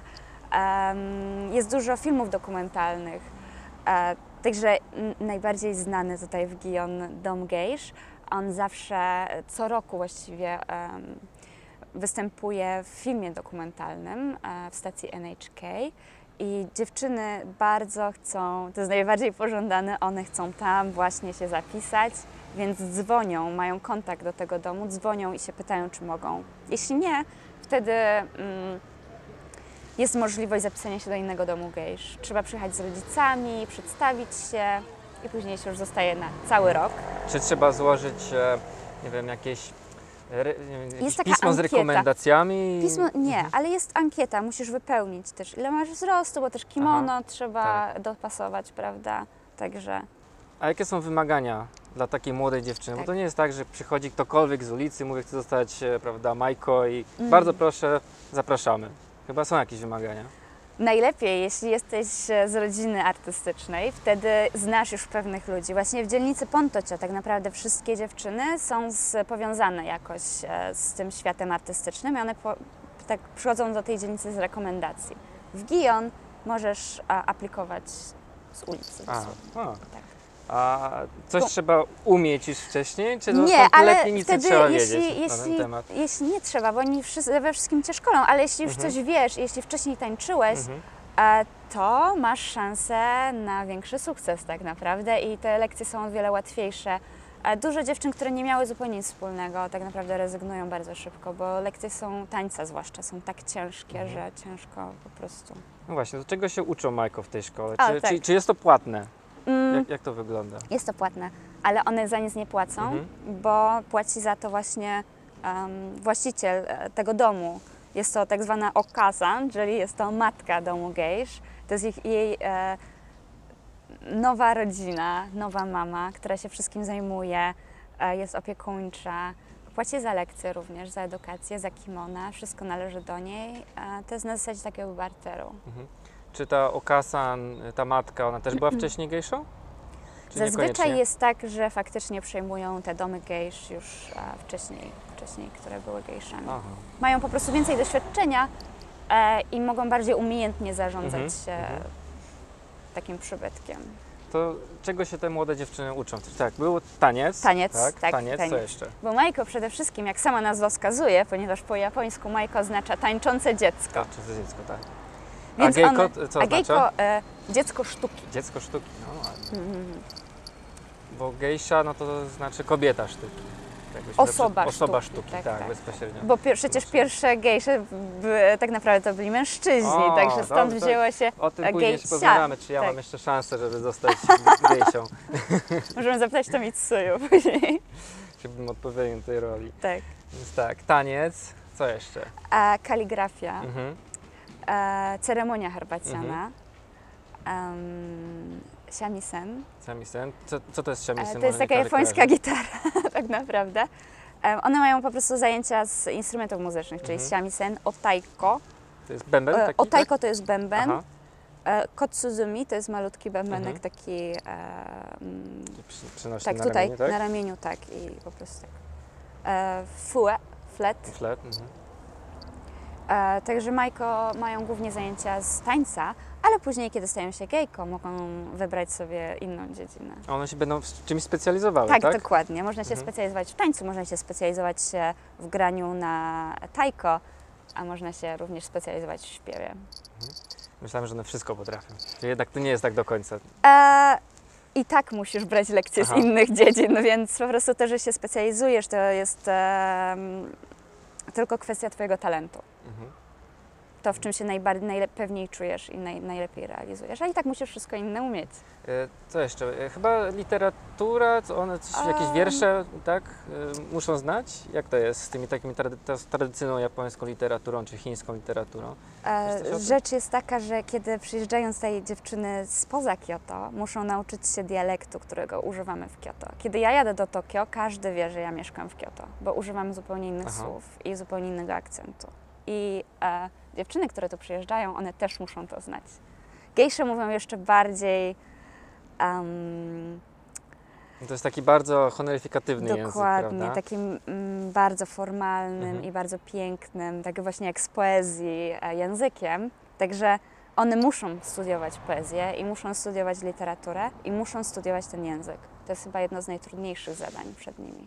em, jest dużo filmów dokumentalnych. E, także n- najbardziej znany tutaj w Gion Dom Gejsz, on zawsze, co roku właściwie em, występuje w filmie dokumentalnym e, w stacji N H K i dziewczyny bardzo chcą, to jest najbardziej pożądane, one chcą tam właśnie się zapisać, więc dzwonią, mają kontakt do tego domu, dzwonią i się pytają, czy mogą. Jeśli nie, wtedy mm, jest możliwość zapisania się do innego domu gejsz. Trzeba przyjechać z rodzicami, przedstawić się i później się już zostaje na cały rok. Czy trzeba złożyć, e, nie wiem, jakieś, re, nie wiem, jakieś taka pismo z ankieta. rekomendacjami? Pismo, nie, Mhm. ale jest ankieta, musisz wypełnić też, ile masz wzrostu, bo też kimono Aha, trzeba dopasować, prawda? Także A jakie są wymagania dla takiej młodej dziewczyny? Tak. Bo to nie jest tak, że przychodzi ktokolwiek z ulicy, mówi, chce zostać, e, prawda, Majko i Mm. bardzo proszę, zapraszamy. Chyba są jakieś wymagania. najlepiej, jeśli jesteś z rodziny artystycznej, wtedy znasz już pewnych ludzi. Właśnie w dzielnicy Pontocia tak naprawdę wszystkie dziewczyny są z, powiązane jakoś e, z tym światem artystycznym i one po, tak przychodzą do tej dzielnicy z rekomendacji. W Gion możesz a, aplikować z ulicy. A, dosłownie. a. Tak. A coś Bo- trzeba umieć już wcześniej, czy to Nie, kompletnie ale nic nie wtedy trzeba jeśli, wiedzieć na jeśli, ten temat? jeśli nie trzeba, bo oni wszyscy, we wszystkim cię szkolą, ale jeśli już Mhm. coś wiesz, jeśli wcześniej tańczyłeś, Mhm. e, to masz szansę na większy sukces tak naprawdę i te lekcje są o wiele łatwiejsze. E, Dużo dziewczyn, które nie miały zupełnie nic wspólnego, tak naprawdę rezygnują bardzo szybko, bo lekcje są, tańca zwłaszcza, są tak ciężkie, Mhm. że ciężko po prostu. No właśnie, do czego się uczą Majko w tej szkole? A, Czy, tak. czy, czy jest to płatne? Mm, Jak, jak to wygląda? Jest to płatne, ale one za nic nie płacą, Mhm. bo płaci za to właśnie em, właściciel e, tego domu. Jest to tak zwana okazan, czyli jest to matka domu gejsz. To jest ich, jej e, nowa rodzina, nowa mama, która się wszystkim zajmuje, e, jest opiekuńcza. Płaci za lekcje również, za edukację, za kimona, wszystko należy do niej. E, to jest na zasadzie takiego barteru. Mhm. Czy ta Okasan, ta matka, ona też była wcześniej gejszą? Czy Zazwyczaj niekoniecznie? jest tak, że faktycznie przejmują te domy gejsz już e, wcześniej, wcześniej, które były gejszami. Aha. Mają po prostu więcej doświadczenia e, i mogą bardziej umiejętnie zarządzać Mhm, się mhm. takim przybytkiem. To czego się te młode dziewczyny uczą? Tak, był taniec. Taniec, tak, tak, taniec, co taniec. jeszcze? Bo Majko przede wszystkim, jak sama nazwa wskazuje, ponieważ po japońsku Majko oznacza tańczące dziecko. Tak, czy to dziecko, tak. A Więc gejko, one- co a oznacza? gejko e, dziecko sztuki. Dziecko sztuki, no ładnie. Mhm. Bo gejsza, no to znaczy kobieta sztuki. Tak byśmy Osoba lepsze- Osoba sztuki, sztuki, tak, tak, tak, bezpośrednio. Bo pier- przecież pierwsze gejsze by, tak naprawdę to byli mężczyźni, O, także stąd dobrze, to wzięło się O tym e, później się gejsia. porozmawiamy, czy ja Tak. mam jeszcze szansę, żeby zostać gejsią. Możemy zapytać to Mitsuyu później. Czy bym odpowiednił tej roli. Tak. Więc tak, taniec, co jeszcze? A kaligrafia, Mhm. e, ceremonia herbaciana, Mhm. em, shamisen. Shamisen. Co, co to jest shamisen? E, To jest taka japońska gitara, tak naprawdę. E, One mają po prostu zajęcia z instrumentów muzycznych, czyli Mhm. shamisen, otaiko. To jest bęben E, taki? Otaiko to jest bęben, Aha. e, kotsuzumi to jest malutki bębenek, Mhm. taki e, mm, Przy, przynosi tak na tutaj, ramieniu, tak? na ramieniu, tak i po prostu tak. E, fue, flet. Flet. Mhm. E, także Majko mają głównie zajęcia z tańca, ale później, kiedy stają się gejką, mogą wybrać sobie inną dziedzinę. A one się będą w czymś specjalizowały, Tak, tak? dokładnie. Można się Mhm. specjalizować w tańcu, można się specjalizować się w graniu na taiko, a można się również specjalizować w śpiewie. Myślałem, że one wszystko potrafią. Czyli jednak to nie jest tak do końca. E, I tak musisz brać lekcje Aha. z innych dziedzin, więc po prostu to, że się specjalizujesz, to jest em, tylko kwestia Twojego talentu. Mhm. To, w czym się najbardziej, najpewniej czujesz i naj, najlepiej realizujesz. A i tak musisz wszystko inne umieć. E, Co jeszcze? E, Chyba literatura, co one coś, jakieś Em. wiersze, tak? E, Muszą znać? Jak to jest z tymi takimi trady, ta- z tradycyjną japońską literaturą czy chińską literaturą? Wiesz coś o E, tym? rzecz jest taka, że kiedy przyjeżdżają tutaj dziewczyny spoza Kyoto, muszą nauczyć się dialektu, którego używamy w Kyoto. Kiedy ja jadę do Tokio, każdy wie, że ja mieszkam w Kyoto, bo używam zupełnie innych Aha. słów i zupełnie innego akcentu. I e, dziewczyny, które tu przyjeżdżają, one też muszą to znać. Gejsze mówią jeszcze bardziej em, To jest taki bardzo honoryfikatywny język, dokładnie, prawda? takim mm, bardzo formalnym Mhm. i bardzo pięknym, tak właśnie jak z poezji e, językiem. Także one muszą studiować poezję i muszą studiować literaturę i muszą studiować ten język. To jest chyba jedno z najtrudniejszych zadań przed nimi.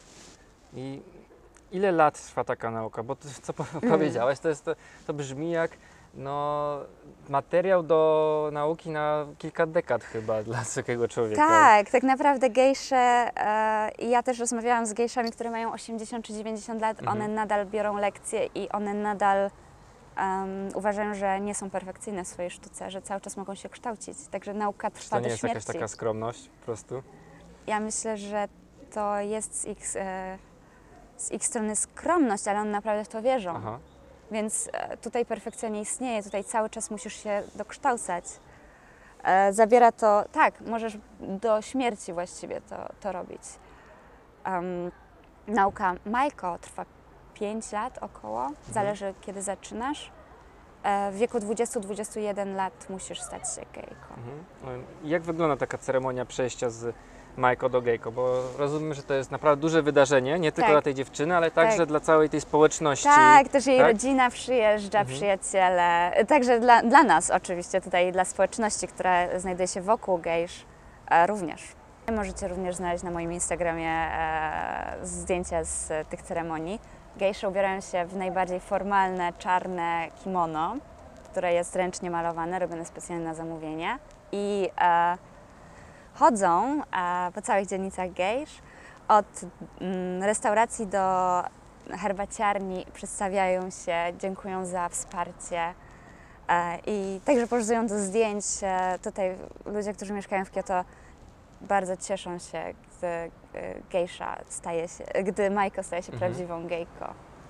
I ile lat trwa taka nauka? Bo to, co po- powiedziałaś, to, jest, to, to brzmi jak no, materiał do nauki na kilka dekad chyba dla zwykłego człowieka. Tak, tak naprawdę gejsze, e, i ja też rozmawiałam z gejszami, które mają osiemdziesiąt czy dziewięćdziesiąt lat, Mhm. one nadal biorą lekcje i one nadal em, uważają, że nie są perfekcyjne w swojej sztuce, że cały czas mogą się kształcić. Także nauka Czy trwa to nie do jest śmierci. jakaś taka skromność po prostu? Ja myślę, że to jest z ich, e, z ich strony skromność, ale one naprawdę w to wierzą. Aha. Więc e, tutaj perfekcja nie istnieje, tutaj cały czas musisz się dokształcać. E, zabiera to, tak, możesz do śmierci właściwie to, to robić. Em, nauka Majko trwa pięć lat około, zależy kiedy zaczynasz. E, w wieku dwudziestu do dwudziestu jeden lat musisz stać się gejką. Mhm. No, jak wygląda taka ceremonia przejścia z Majko do Gejko? Bo rozumiem, że to jest naprawdę duże wydarzenie, nie tylko Tak. dla tej dziewczyny, ale także Tak. dla całej tej społeczności. Tak, też jej tak? rodzina przyjeżdża, Mhm. przyjaciele. Także dla, dla nas oczywiście tutaj, dla społeczności, która znajduje się wokół gejsz e, również. Możecie również znaleźć na moim Instagramie e, zdjęcia z e, tych ceremonii. Gejsze ubierają się w najbardziej formalne, czarne kimono, które jest ręcznie malowane, robione specjalnie na zamówienie. I e, chodzą e, po całych dzielnicach gejsz, od mm, restauracji do herbaciarni, przedstawiają się, dziękują za wsparcie e, i także pożyzują do zdjęć. E, tutaj ludzie, którzy mieszkają w Kyoto, bardzo cieszą się, gdy e, gejsza staje się, gdy Majko staje się Mhm. prawdziwą gejko.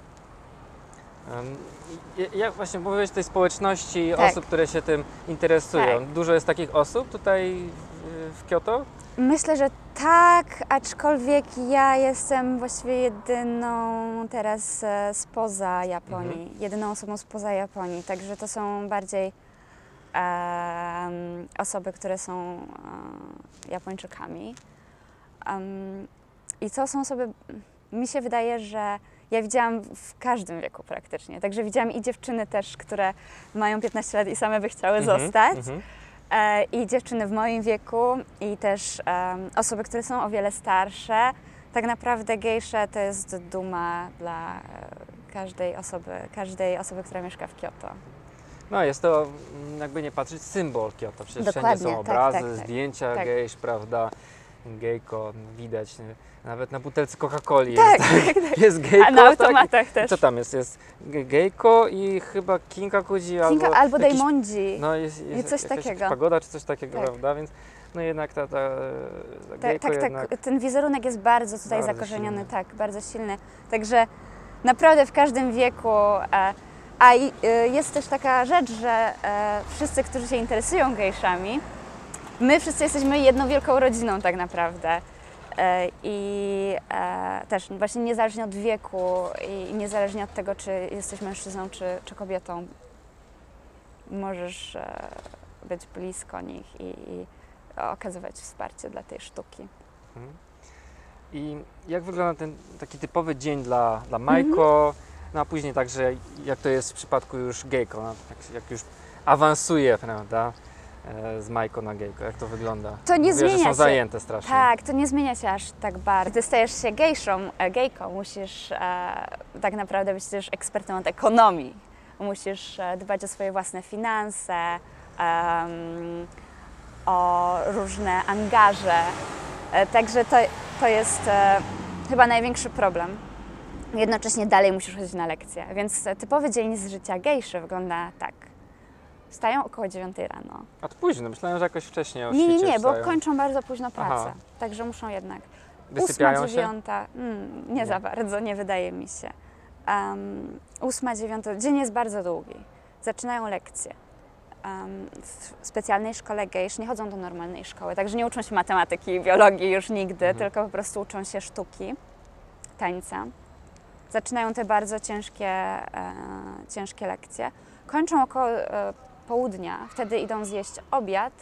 Um, ja- Jak właśnie mówiłeś o tej społeczności Tak. osób, które się tym interesują. Tak. Dużo jest takich osób tutaj w- w Kyoto? Myślę, że tak, aczkolwiek ja jestem właściwie jedyną teraz e, spoza Japonii, Mhm. jedyną osobą spoza Japonii, także to są bardziej em, osoby, które są e, Japończykami. Em, I to są osoby, mi się wydaje, że ja widziałam w każdym wieku praktycznie, także widziałam i dziewczyny też, które mają piętnaście lat i same by chciały Mhm, zostać. mhm. E, I dziewczyny w moim wieku, i też em, osoby, które są o wiele starsze. Tak naprawdę gejsze to jest duma dla e, każdej osoby, każdej osoby, która mieszka w Kyoto. No jest to, mm, jakby nie patrzeć, symbol Kyoto. Przecież wszędzie Dokładnie, są tak, obrazy, tak, tak. zdjęcia Tak. gejsz, prawda? Gejko, widać. nie? Nawet na butelce Coca-Coli Tak, jest, tak, tak. jest gejko. A na tak? automatach I też. co tam jest? Jest ge- gejko i chyba Kinkakuji Kinka, albo, albo jakiś, Daimonji. no jest, jest coś jakaś, takiego. jakaś pagoda czy coś takiego, Tak. prawda? Więc no jednak ta, ta, ta Tak, gejko tak, jednak... tak. Ten wizerunek jest bardzo tutaj Bardzo zakorzeniony, silny. tak, bardzo silny. Także naprawdę w każdym wieku. E, a i, e, jest też taka rzecz, że e, wszyscy, którzy się interesują gejszami, my wszyscy jesteśmy jedną wielką rodziną tak naprawdę. E, I e, też właśnie niezależnie od wieku i niezależnie od tego, czy jesteś mężczyzną, czy, czy kobietą, możesz e, być blisko nich i, i okazywać wsparcie dla tej sztuki. Mhm. I jak wygląda ten taki typowy dzień dla, dla Majko, no a później także jak to jest w przypadku już Gejko, no, jak, jak już awansuje, prawda, e, z Majko na Gejko, jak to wygląda? To nie Mówię, zmienia że są się. zajęte strasznie. Tak, to nie zmienia się aż tak bardzo. Gdy stajesz się gejszą, e, gejką, musisz e, tak naprawdę być też ekspertem od ekonomii. Musisz e, dbać o swoje własne finanse, em, o różne angaże. E, także to, to jest e, chyba największy problem. Jednocześnie dalej musisz chodzić na lekcje, więc e, typowy dzień z życia gejszy wygląda tak. Wstają około dziewiątej rano. A to późno, myślałem, że jakoś wcześniej o Nie, nie, świcie nie, bo wstają. kończą bardzo późno pracę, Aha. także muszą jednak. Wysypiają Ósma, się? dziewiąta, mm, nie, Nie. za bardzo, nie wydaje mi się. Um, ósma, dziewiąta, dzień jest bardzo długi. Zaczynają lekcje. Um, w specjalnej szkole gejsz nie chodzą do normalnej szkoły, także nie uczą się matematyki i biologii już nigdy, Mhm. tylko po prostu uczą się sztuki, tańca. Zaczynają te bardzo ciężkie, e, ciężkie lekcje. Kończą około e, południa, wtedy idą zjeść obiad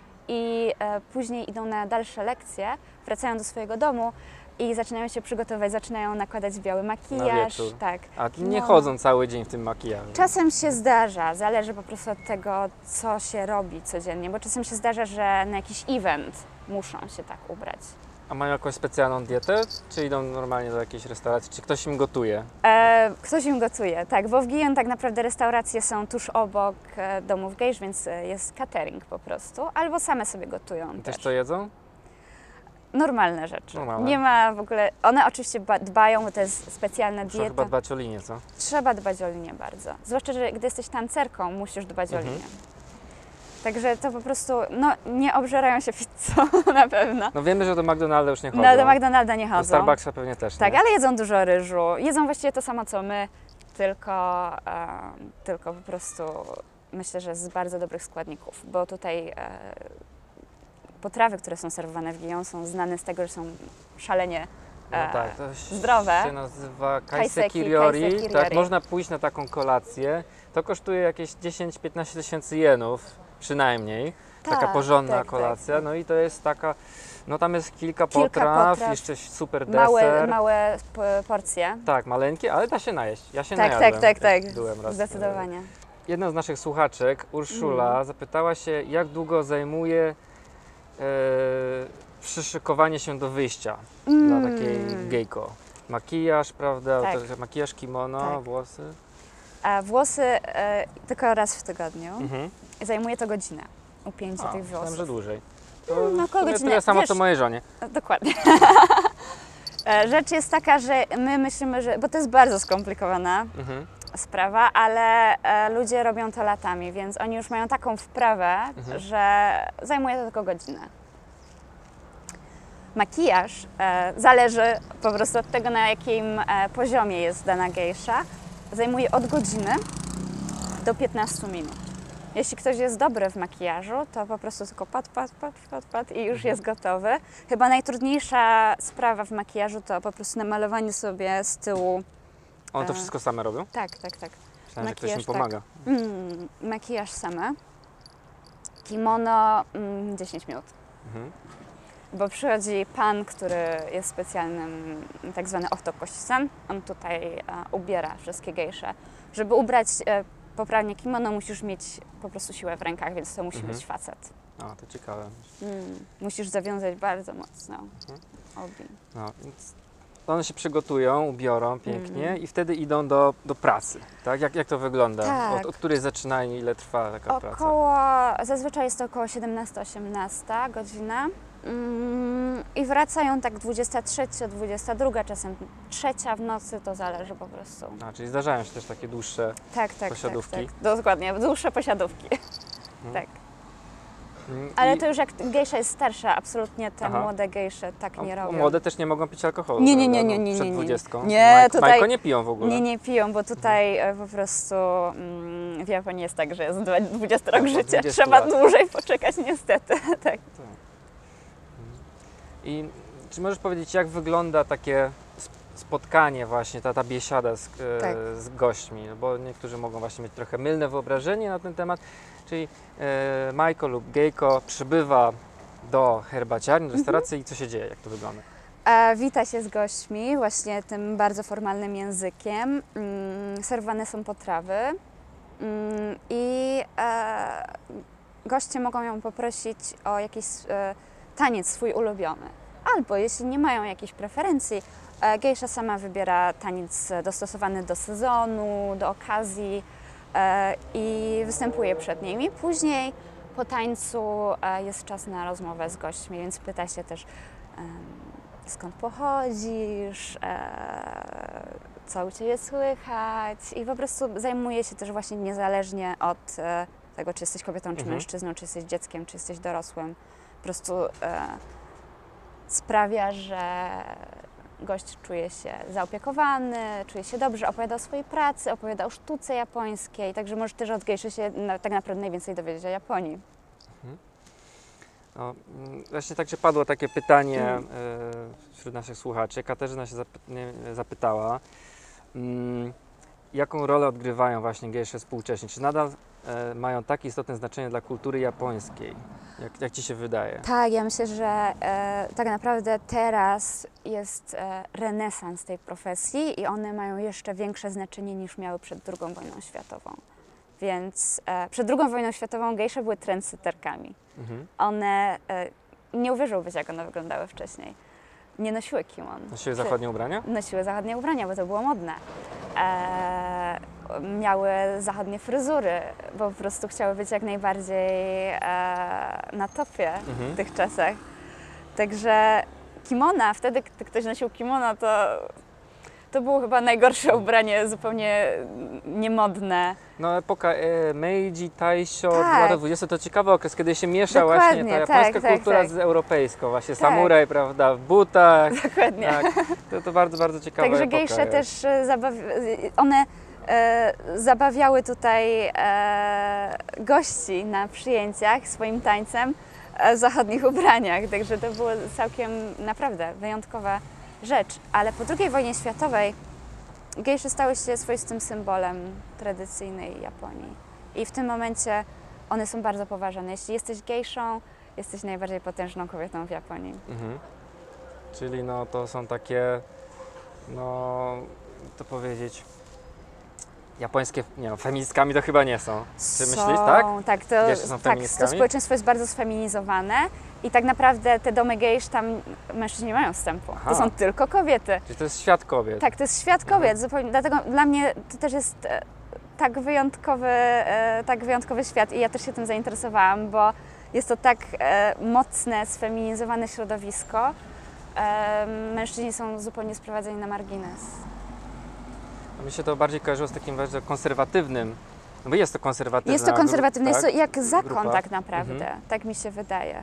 i e, później idą na dalsze lekcje, wracają do swojego domu i zaczynają się przygotowywać, zaczynają nakładać biały makijaż. wieczór. Tak. A nie No. chodzą cały dzień w tym makijażu. Czasem się zdarza, zależy po prostu od tego, co się robi codziennie, bo czasem się zdarza, że na jakiś event muszą się tak ubrać. A mają jakąś specjalną dietę? Czy idą normalnie do jakiejś restauracji? Czy ktoś im gotuje? E, ktoś im gotuje, tak, bo w Gijon tak naprawdę restauracje są tuż obok e, domów gejsz, więc e, jest catering po prostu, albo same sobie gotują I też. też to jedzą? Normalne rzeczy. Normalne. Nie ma w ogóle, one oczywiście ba- dbają, bo to jest specjalna Muszą dieta. chyba dbać o linię, co? Trzeba dbać o linię bardzo. Zwłaszcza, że gdy jesteś tancerką, musisz dbać Mhm. o linię. Także to po prostu, no nie obżerają się pizzą na pewno. No wiemy, że do McDonalda już nie chodzą. No, do McDonalda nie Do chodzą. Starbucksa pewnie też Tak, nie. ale jedzą dużo ryżu. Jedzą właściwie to samo co my, tylko, e, tylko po prostu myślę, że z bardzo dobrych składników, bo tutaj e, potrawy, które są serwowane w Gijon, są znane z tego, że są szalenie No e, tak, to zdrowe. się nazywa Kaiseki, kaiseki-ryori. kaiseki-ryori. Tak, można pójść na taką kolację. To kosztuje jakieś dziesięć piętnaście tysięcy jenów przynajmniej. Taka Tak, porządna tak, kolacja. tak. No i to jest taka, no tam jest kilka, Kilka potraw, potraw. jeszcze super deser. Małe, małe p- porcje. Tak, maleńkie, ale da się najeść. Ja się Tak, najadłem. tak, tak, tak. jak Byłem raz. Zdecydowanie. Jedna z naszych słuchaczek, Urszula, Mm. zapytała się, jak długo zajmuje e, przyszykowanie się do wyjścia dla takiej Mm. gejko. Makijaż, prawda? Tak. To, makijaż, kimono, Tak. włosy. A włosy e, tylko raz w tygodniu. Mhm. Zajmuje to godzinę. Upięcie A, tych myślałem, włosów. że dłużej. To No, no, około tyle, godziny. tyle samo, Wiesz- co mojej żonie. E, Dokładnie. E, Rzecz jest taka, że my myślimy, że. Bo to jest bardzo skomplikowana Mhm. sprawa, ale e, ludzie robią to latami, więc oni już mają taką wprawę, Mhm. że zajmuje to tylko godzinę. Makijaż e, zależy po prostu od tego, na jakim e, poziomie jest dana gejsza. Zajmuje od godziny do piętnastu minut. Jeśli ktoś jest dobry w makijażu, to po prostu tylko pat, pat, pat, pat, pat i już jest gotowy. Chyba najtrudniejsza sprawa w makijażu to po prostu namalowanie sobie z tyłu. One to E. wszystko same robią? Tak, tak, tak. Myślałem, że ktoś im makijaż, tak. pomaga. Mm, makijaż same. Kimono mm, dziesięć minut. Mhm. Bo przychodzi pan, który jest specjalnym, tak zwany ohtokosisem. On tutaj e, ubiera wszystkie gejsze. Żeby ubrać e, poprawnie kimono, musisz mieć po prostu siłę w rękach, więc to musi Mhm. być facet. A, to ciekawe. Mm, musisz zawiązać bardzo mocno Mhm. obi. No, więc one się przygotują, ubiorą pięknie Mhm. i wtedy idą do, do pracy. Tak? Jak, jak to wygląda? Tak. Od, od której zaczynają i ile trwa taka praca? Około, zazwyczaj jest to około siedemnasta osiemnasta godzina. Mm, I wracają tak dwudziesta trzecia, dwudziesta druga, czasem trzecia w nocy, to zależy po prostu. A, czyli zdarzają się też takie dłuższe. Tak, tak, Posiadówki? tak, tak. Dokładnie, dłuższe posiadówki. Tak. Mm, Ale i- to już jak gejsza jest starsza, absolutnie te Aha. młode gejsze tak nie a, robią. Młode też nie mogą pić alkoholu. Nie, nie, prawda? nie, nie, nie, No, przed nie, nie. dwudziestką. Nie, Majko, tutaj- Majko nie piją w ogóle. Nie, nie piją, bo tutaj e, po prostu mm, w Japonii jest tak, że jest dwudziesty rok Tak, od życia. dwudziestu Trzeba lat. dłużej poczekać niestety. Tak. I czy możesz powiedzieć, jak wygląda takie sp- spotkanie właśnie, ta, ta biesiada z, e, Tak. z gośćmi? No bo niektórzy mogą właśnie mieć trochę mylne wyobrażenie na ten temat. Czyli e, Majko lub Gejko przybywa do herbaciarni, do restauracji i co się dzieje? Jak to wygląda? E, wita się z gośćmi właśnie tym bardzo formalnym językiem. Mm, serwowane są potrawy mm, i e, goście mogą ją poprosić o jakiś e, taniec swój ulubiony. Albo jeśli nie mają jakichś preferencji, e, gejsza sama wybiera taniec dostosowany do sezonu, do okazji e, i występuje przed nimi. Później po tańcu e, jest czas na rozmowę z gośćmi, więc pyta się też em, skąd pochodzisz, e, co u Ciebie słychać i po prostu zajmuje się też właśnie niezależnie od e, tego, czy jesteś kobietą, czy Mhm. mężczyzną, czy jesteś dzieckiem, czy jesteś dorosłym. Po prostu e, sprawia, że gość czuje się zaopiekowany, czuje się dobrze, opowiada o swojej pracy, opowiada o sztuce japońskiej, także możesz też od gejszy się na, tak naprawdę najwięcej dowiedzieć o Japonii. No, mm, właśnie także padło takie pytanie Mm. e, wśród naszych słuchaczy. Katarzyna się zapy- nie- zapytała, mm, jaką rolę odgrywają właśnie gejsze współcześnie? Czy nadal e, mają tak istotne znaczenie dla kultury japońskiej? Jak, jak Ci się wydaje? Tak, ja myślę, że e, tak naprawdę teraz jest e, renesans tej profesji i one mają jeszcze większe znaczenie niż miały przed drugą wojną światową. Więc e, przed drugą wojną światową gejsze były trendsetterkami. Mhm. One, e, nie uwierzyłbyś, jak one wyglądały wcześniej. Nie nosiły kimon. Nosiły Czy- zachodnie ubrania? Nosiły zachodnie ubrania, bo to było modne. E, miały zachodnie fryzury, bo po prostu chciały być jak najbardziej e, na topie Mhm. w tych czasach. Także kimona, wtedy gdy ktoś nosił kimono, to, to było chyba najgorsze ubranie, zupełnie niemodne. No epoka e, Meiji, Taisho, Tak. dwa tysiące dwudziesty to ciekawy okres, kiedy się miesza Dokładnie, właśnie ta japońska tak, tak, kultura tak. z europejską. Właśnie Tak. samuraj, prawda, w butach. Dokładnie. Tak, to, to bardzo, bardzo ciekawe. Także epoka gejsze jest. też e, zabawi- one e, zabawiały tutaj e, gości na przyjęciach swoim tańcem e, w zachodnich ubraniach. Także to było całkiem naprawdę wyjątkowa rzecz. Ale po drugiej wojnie światowej gejsze stały się swoistym symbolem tradycyjnej Japonii. I w tym momencie one są bardzo poważane. Jeśli jesteś gejszą, jesteś najbardziej potężną kobietą w Japonii. Mhm. Czyli no to są takie, no to powiedzieć, japońskie, nie no, feministkami to chyba nie są. Czy myślisz, tak? Tak, to, Gejsze są tak, to feministkami? społeczeństwo jest bardzo sfeminizowane i tak naprawdę te domy gejsz, tam mężczyźni nie mają wstępu. Aha. To są tylko kobiety. Czyli to jest świat kobiet. Tak, to jest świat kobiet, zupełnie, dlatego dla mnie to też jest e, tak wyjątkowy, e, tak wyjątkowy świat i ja też się tym zainteresowałam, bo jest to tak e, mocne, sfeminizowane środowisko. E, mężczyźni są zupełnie sprowadzeni na margines. A mi się to bardziej kojarzyło z takim bardzo konserwatywnym, no bo jest to konserwatywna Jest to konserwatywne, grupa, jest to jak zakon grupa. tak naprawdę, Mhm. tak mi się wydaje.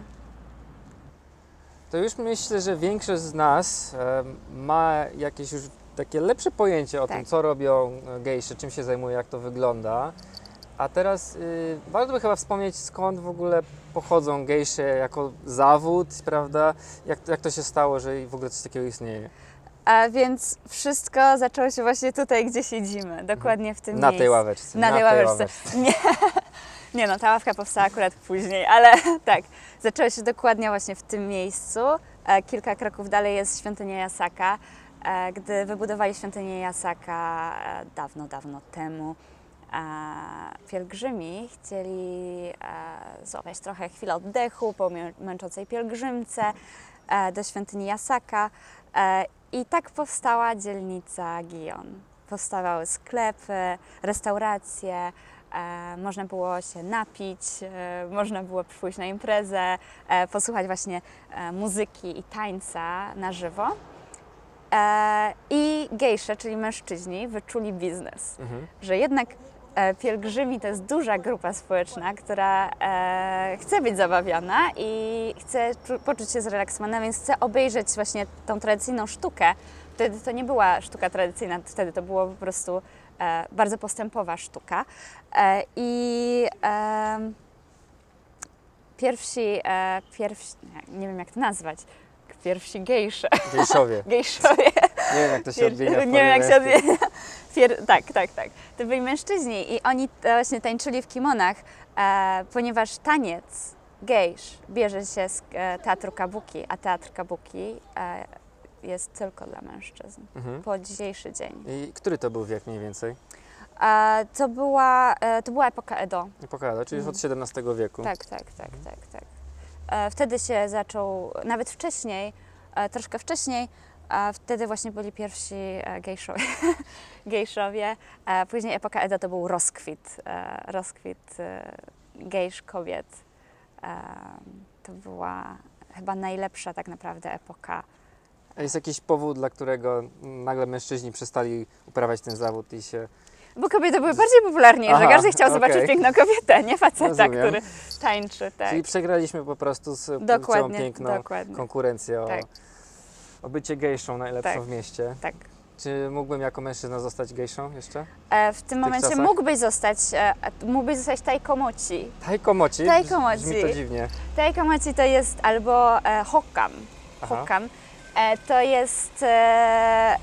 To już myślę, że większość z nas e, ma jakieś już takie lepsze pojęcie o Tak. tym, co robią e, gejsze, czym się zajmują, jak to wygląda. A teraz y, warto by chyba wspomnieć, skąd w ogóle pochodzą gejsze jako zawód, prawda? Jak, jak to się stało, że w ogóle coś takiego istnieje? A więc wszystko zaczęło się właśnie tutaj, gdzie siedzimy, dokładnie w tym Na miejscu. tej ławeczce. Na tej ławeczce. Nie, nie no, ta ławka powstała akurat później, ale tak, zaczęło się dokładnie właśnie w tym miejscu. E, Kilka kroków dalej jest świątynia Yasaka. E, Gdy wybudowali świątynię Yasaka e, dawno, dawno temu, e, pielgrzymi chcieli e, złapać trochę chwilę oddechu po mę- męczącej pielgrzymce e, do świątyni Yasaka. E, I tak powstała dzielnica Gion. Powstawały sklepy, restauracje, e, można było się napić, e, można było pójść na imprezę, e, posłuchać właśnie e, muzyki i tańca na żywo. E, I gejsze, czyli mężczyźni, wyczuli biznes, Mhm. że jednak e, pielgrzymi to jest duża grupa społeczna, która e, chce być zabawiona i chce czu- poczuć się zrelaksowana, więc chce obejrzeć właśnie tą tradycyjną sztukę. Wtedy to nie była sztuka tradycyjna, wtedy to było po prostu e, bardzo postępowa sztuka. E, I e, pierwsi, e, pierwsi, nie wiem jak to nazwać, pierwsi gejsze. Gejszowie. Gejszowie. Nie wiem, jak to się Pier- odmienia w Nie wiem, jak się formie odmienia. Pier- tak, tak, tak. To byli mężczyźni i oni e, właśnie tańczyli w kimonach, e, ponieważ taniec gejsz bierze się z e, teatru kabuki, a teatr kabuki e, jest tylko dla mężczyzn Mhm. po dzisiejszy dzień. I który to był wiek mniej więcej? E, to, była, e, to była epoka Edo. Epoka, czyli już od siedemnastego wieku. Tak, tak, tak, tak, tak. E, wtedy się zaczął, nawet wcześniej, e, troszkę wcześniej, a wtedy właśnie byli pierwsi e, gejszowie. gejszowie. E, później epoka Edo to był rozkwit, e, rozkwit e, gejsz kobiet. E, to była chyba najlepsza tak naprawdę epoka. A jest jakiś powód, dla którego nagle mężczyźni przestali uprawiać ten zawód i się... Bo kobiety były bardziej popularniejsze, Aha, każdy chciał okej. zobaczyć piękną kobietę, nie faceta, Rozumiem. który tańczy. Tak. Czyli przegraliśmy po prostu z całą Dokładnie, piękną dokładnie. konkurencją Tak. o, o bycie gejszą najlepszą Tak. w mieście. Tak. Czy mógłbym jako mężczyzna zostać gejszą jeszcze? E, w tym momencie czasach? mógłbyś zostać, e, mógłbyś zostać taikomochi. Taikomochi? Taikomochi. Brzmi to dziwnie. Taikomochi to jest albo e, hokkam. Aha. Hokkam. E, to jest e,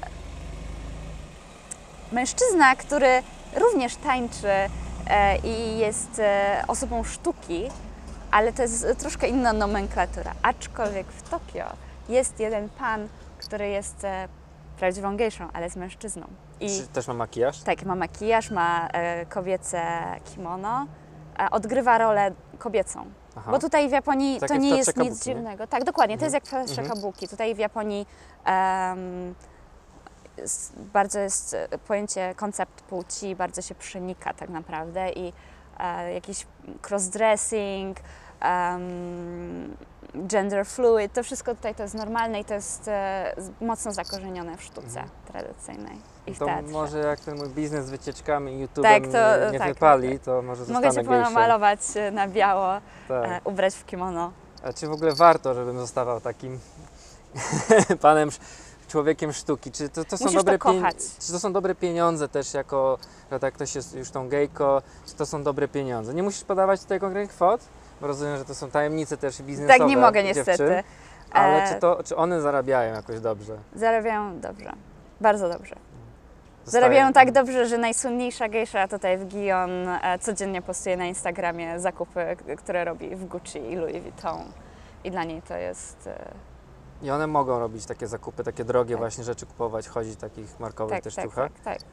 mężczyzna, który również tańczy e, i jest e, osobą sztuki, ale to jest troszkę inna nomenklatura. Aczkolwiek w Tokio jest jeden pan, który jest e, prawdziwą gejszą, ale jest mężczyzną. I Czy też ma makijaż? tak, ma makijaż, ma e, kobiece kimono, e, odgrywa rolę kobiecą. Aha. Bo tutaj w Japonii Tak to jak w nie teatrze jest kabuki, nic nie? dziwnego. Tak, dokładnie, to jest jak w Mhm. teatrze Mhm. kabuki. Tutaj w Japonii em, jest, bardzo jest e, pojęcie, koncept płci bardzo się przenika tak naprawdę i e, jakiś crossdressing, em, gender fluid, to wszystko tutaj to jest normalne i to jest e, z- mocno zakorzenione w sztuce Mhm. tradycyjnej i w To teatrze. może jak ten mój biznes z wycieczkami i YouTube'em Tak, to- nie, nie tak, wypali, tak. to może Mogę zostanę się gejszą. pomalować na biało, Tak. e, ubrać w kimono. A czy w ogóle warto, żebym zostawał takim panem, sz- człowiekiem sztuki? Czy to, to są Musisz dobre to kochać. Czy to są dobre pieniądze też jako, że tak ktoś jest już tą gejko, czy to są dobre pieniądze? Nie musisz podawać tutaj konkretnych kwot, bo rozumiem, że to są tajemnice też biznesowe Tak, nie mogę niestety. dziewczyn, ale E, czy, to, czy one zarabiają jakoś dobrze? Zarabiają dobrze, bardzo dobrze. Zostaje- Zarabiają tak dobrze, że najsłynniejsza gejsza tutaj w Gion e, codziennie postuje na Instagramie zakupy, k- które robi w Gucci i Louis Vuitton. I dla niej to jest e, I one mogą robić takie zakupy, takie drogie Tak. właśnie rzeczy kupować, chodzić w takich markowych tak, też tak, ciuchach. tak, tak.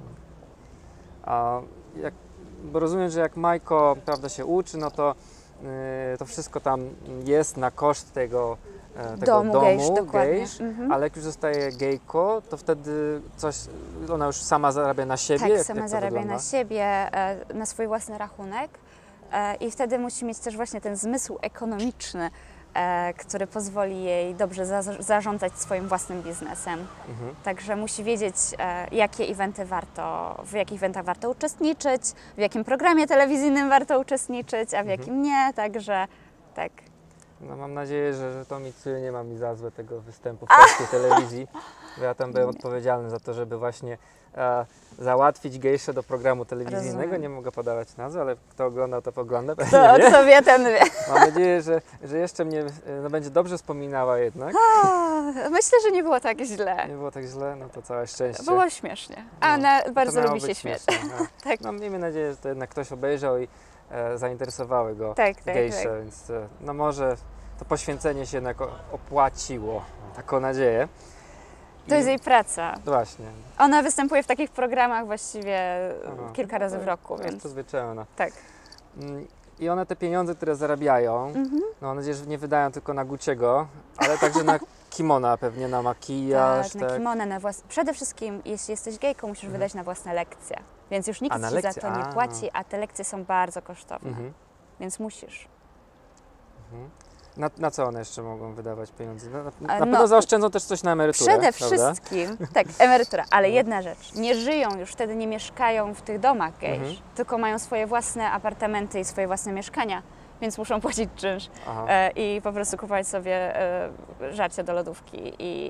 A jak, bo rozumiem, że jak Majko, prawda, się uczy, no to y, to wszystko tam jest na koszt tego, e, tego Domu, domu, gejsz, dokładnie. gejsz, Mhm. ale jak już zostaje gejko, to wtedy coś, ona już sama zarabia na siebie? Tak, jak, sama jak to zarabia wygląda? na siebie, e, na swój własny rachunek e, i wtedy musi mieć też właśnie ten zmysł ekonomiczny, e, który pozwoli jej dobrze za, zarządzać swoim własnym biznesem. Mhm. Także musi wiedzieć, e, jakie eventy warto, w jakich eventach warto uczestniczyć, w jakim programie telewizyjnym warto uczestniczyć, a w Mhm. jakim nie, także tak. No mam nadzieję, że, że to mi nie ma mi za złe tego występu w polskiej telewizji, bo ja tam byłem odpowiedzialny za to, żeby właśnie e, załatwić gejsze do programu telewizyjnego. Rozumiem. Nie mogę podawać nazwy, ale kto ogląda, to ogląda. To, pewnie wie. kto wie, ten wie. Mam nadzieję, że, że jeszcze mnie e, no, będzie dobrze wspominała jednak. O, myślę, że nie było tak źle. Nie było tak źle, no to całe szczęście. Było śmiesznie. No, Anna to bardzo miało lubi się być śmiać. śmieszne, No. Tak. No, miejmy nadzieję, że to jednak ktoś obejrzał i e, zainteresowały go Tak, tak, gejsze, tak. więc e, no może to poświęcenie się jednak o- opłaciło. Mam taką nadzieję. To jest jej praca. Właśnie. Ona występuje w takich programach właściwie Aha. kilka razy w roku, To jest więc przyzwyczajona. tak. Mm, I one te pieniądze, które zarabiają, Mhm. no mam nadzieję, że nie wydają tylko na Guciego, ale także na kimona, pewnie na makijaż. Tak, na kimonę, na włas... Przede wszystkim, jeśli jesteś gejką, musisz wydać na własne lekcje. Więc już nikt A, na ci lekcje, za to nie a. płaci, a te lekcje są bardzo kosztowne. Mhm. Więc musisz. Mhm. Na, na co one jeszcze mogą wydawać pieniądze? Na, na, A, na no, pewno zaoszczędzą też coś na emeryturę. Przede prawda? wszystkim, tak, emerytura, ale No. jedna rzecz. Nie żyją już wtedy, nie mieszkają w tych domach gejsz, Mhm. tylko mają swoje własne apartamenty i swoje własne mieszkania, więc muszą płacić czynsz Aha. e, i po prostu kupować sobie e, żarcie do lodówki i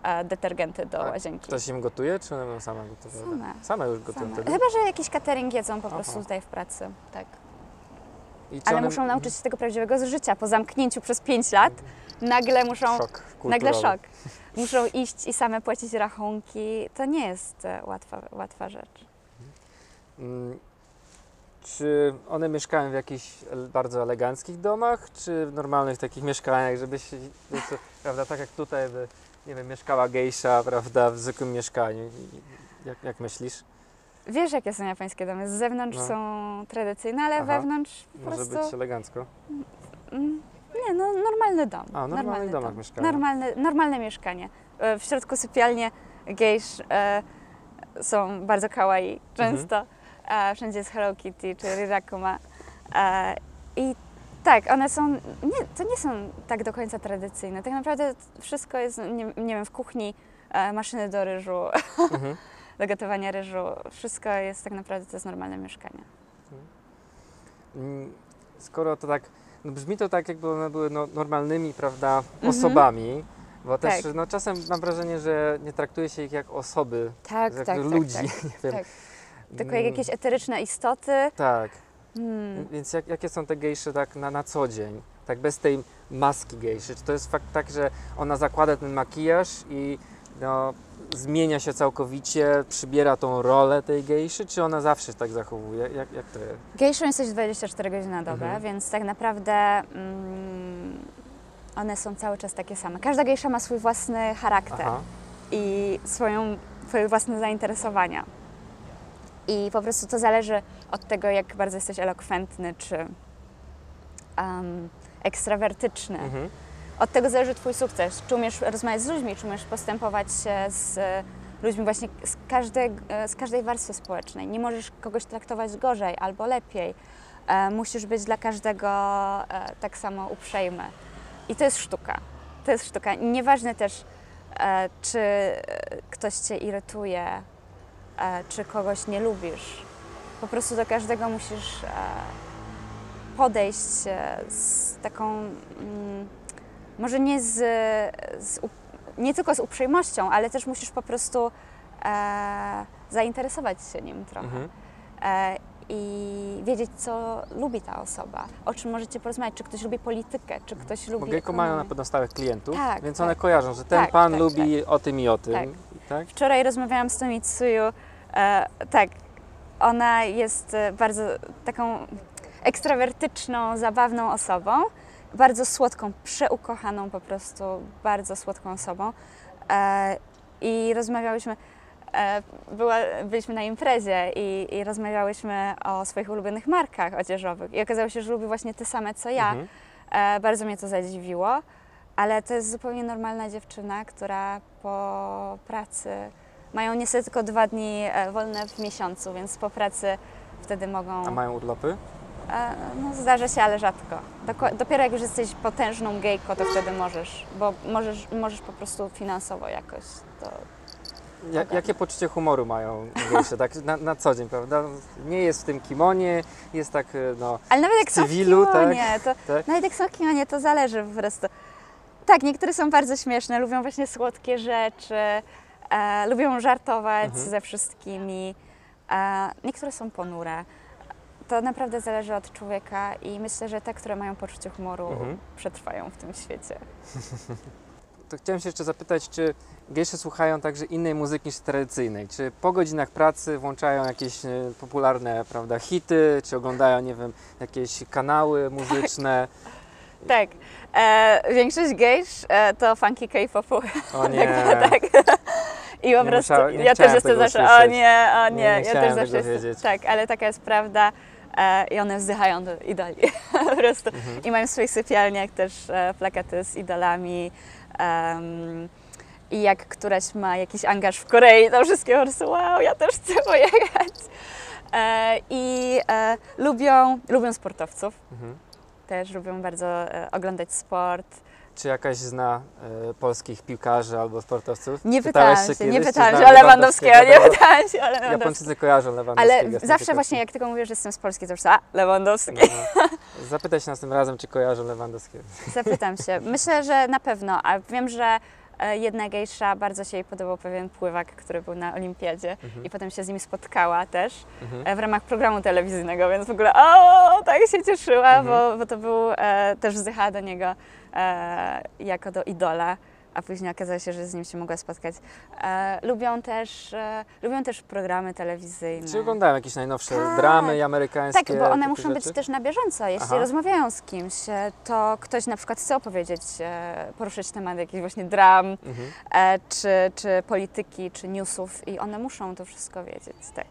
e, detergenty do A łazienki. Ktoś im gotuje, czy one same gotowe? Same. Same już gotują Same. wtedy? Chyba, że jakiś catering jedzą po Aha. prostu tutaj w pracy. Tak. I czy Ale one... muszą nauczyć się tego prawdziwego życia. Po zamknięciu przez pięć lat nagle muszą... Szok Nagle kulturowy. szok. Muszą iść i same płacić rachunki. To nie jest e, łatwa, łatwa rzecz. Mm, Czy one mieszkają w jakichś el- bardzo eleganckich domach, czy w normalnych takich mieszkaniach, żeby się, wiesz co, prawda, tak jak tutaj by, nie wiem, mieszkała gejsza, prawda, w zwykłym mieszkaniu. I- Jak, jak myślisz? Wiesz, jakie są japońskie domy? Z zewnątrz No. są tradycyjne, ale Aha. wewnątrz po Może prostu... być elegancko. Mm, Nie, no normalny dom. A, w normalnych domach dom. mieszkają. Normalne, normalne mieszkanie. E, W środku sypialnie gejsz e, są bardzo kawaii często. E, wszędzie jest Hello Kitty czy Rirakuma. E, I tak, one są, nie, to nie są tak do końca tradycyjne. Tak naprawdę wszystko jest, nie, nie wiem, w kuchni e, maszyny do ryżu, Mhm. do gotowania ryżu. Wszystko jest tak naprawdę, to jest normalne mieszkanie. Mm, Skoro to tak, no brzmi to tak, jakby one były no, normalnymi, prawda, Mhm. osobami, bo też Tak. no, czasem mam wrażenie, że nie traktuje się ich jak osoby, Tak, jak tak, ludzi, tak, tak. nie wiem. tak. Tylko jak Mm, jakieś eteryczne istoty. Tak, Hmm. więc jak, jakie są te gejsze tak na, na co dzień, tak bez tej maski gejszy? Czy to jest fakt tak, że ona zakłada ten makijaż i no, zmienia się całkowicie, przybiera tą rolę tej gejszy, czy ona zawsze tak zachowuje? Jak, jak to jest? Gejszą jesteś dwadzieścia cztery godziny na dobę, Mhm. więc tak naprawdę mm, one są cały czas takie same. Każda gejsza ma swój własny charakter Aha. i swoją, swoje własne zainteresowania. I po prostu to zależy od tego, jak bardzo jesteś elokwentny czy um, ekstrawertyczny. Mhm. Od tego zależy Twój sukces. Czy umiesz rozmawiać z ludźmi, czy umiesz postępować się z ludźmi właśnie z każdej, z każdej warstwy społecznej. Nie możesz kogoś traktować gorzej albo lepiej. E, musisz być dla każdego e, tak samo uprzejmy. I to jest sztuka. To jest sztuka. Nieważne też, e, czy ktoś Cię irytuje, e, czy kogoś nie lubisz. Po prostu do każdego musisz e, podejść e, z taką... Mm, może nie z, z, nie tylko z uprzejmością, ale też musisz po prostu e, zainteresować się nim trochę Mhm. e, i wiedzieć, co lubi ta osoba, o czym możecie porozmawiać, czy ktoś lubi politykę, czy ktoś lubi Bo gejko mają na ekonomię. pewno stałych klientów, Tak, więc tak. one kojarzą, że ten Tak, pan tak, lubi o tym i o tym. Tak. Tak? Wczoraj rozmawiałam z Tomitsuyu, e, tak, ona jest e, bardzo taką ekstrawertyczną, zabawną osobą, bardzo słodką, przeukochaną po prostu, bardzo słodką osobą. E, I rozmawiałyśmy, e, była, byliśmy na imprezie i, i rozmawiałyśmy o swoich ulubionych markach odzieżowych. I okazało się, że lubi właśnie te same co ja. Mhm. E, bardzo mnie to zadziwiło, ale to jest zupełnie normalna dziewczyna, która po pracy, mają niestety tylko dwa dni e, wolne w miesiącu, więc po pracy wtedy mogą... A mają urlopy? E, No, zdarza się, ale rzadko. Doko- dopiero jak już jesteś potężną gejką, to wtedy możesz, bo możesz, możesz po prostu finansowo jakoś to... Ja, jakie poczucie humoru mają gejsze, tak na, na co dzień, prawda? Nie jest w tym kimonie, jest tak, no, Ale nawet jak w są w cywilu, kimonie, to, tak? nawet jak są w kimonie, to zależy po prostu. Tak, niektóre są bardzo śmieszne, lubią właśnie słodkie rzeczy, e, lubią żartować Mhm. ze wszystkimi. E, niektóre są ponure. To naprawdę zależy od człowieka i myślę, że te, które mają poczucie humoru, Mhm. przetrwają w tym świecie. To chciałem się jeszcze zapytać, czy gejsze słuchają także innej muzyki niż tradycyjnej? Czy po godzinach pracy włączają jakieś e, popularne, prawda, hity, czy oglądają, nie wiem, jakieś kanały muzyczne? Tak, e, większość gejsz e, to funky K-popu. O nie, tak, tak. I po Nie prostu musiała- nie ja też chciałem jestem tego zawsze, o słyszeć. nie, o nie, Nie, nie ja chciałem też tego zawsze jestem, wiedzieć. tak, ale taka jest prawda e, i one wzdychają do idoli po prostu. Mhm. I mają w swoich sypialniach też e, plakaty z idolami. em, I jak któraś ma jakiś angaż w Korei, to wszystkie po prostu wow, ja też chcę pojechać. E, I e, lubią, lubią sportowców, Mhm. też lubią bardzo e, oglądać sport. Czy jakaś zna e, polskich piłkarzy albo sportowców? Nie Pytałaś pytałam się, kiedyś, nie czy pytałam zna się o Lewandowskiego, nie Bo pytałam się o Lewandowskiego. Japończycy kojarzą Lewandowskiego. Ale z tym zawsze piłkarzem. właśnie jak tylko mówię, że jestem z Polski, to już a, Lewandowski. No. Zapytaj się następnym razem, czy kojarzą Lewandowskiego. Zapytam się. Myślę, że na pewno, a wiem, że e, jedna gejsza, bardzo się jej podobał pewien pływak, który był na olimpiadzie Mhm. i potem się z nim spotkała też Mhm. e, w ramach programu telewizyjnego, więc w ogóle o, tak się cieszyła, Mhm. bo, bo to był e, też wzdychała do niego e, jako do idola, a później okazało się, że z nim się mogła spotkać. E, lubią, też, e, lubią też programy telewizyjne. Czy oglądają jakieś najnowsze Tak. dramy amerykańskie? Tak, bo one takie muszą być rzeczy? też na bieżąco. Jeśli Aha. rozmawiają z kimś, e, to ktoś na przykład chce opowiedzieć, e, poruszyć temat jakichś właśnie dram, Mhm. e, czy, czy polityki, czy newsów i one muszą to wszystko wiedzieć. Tak.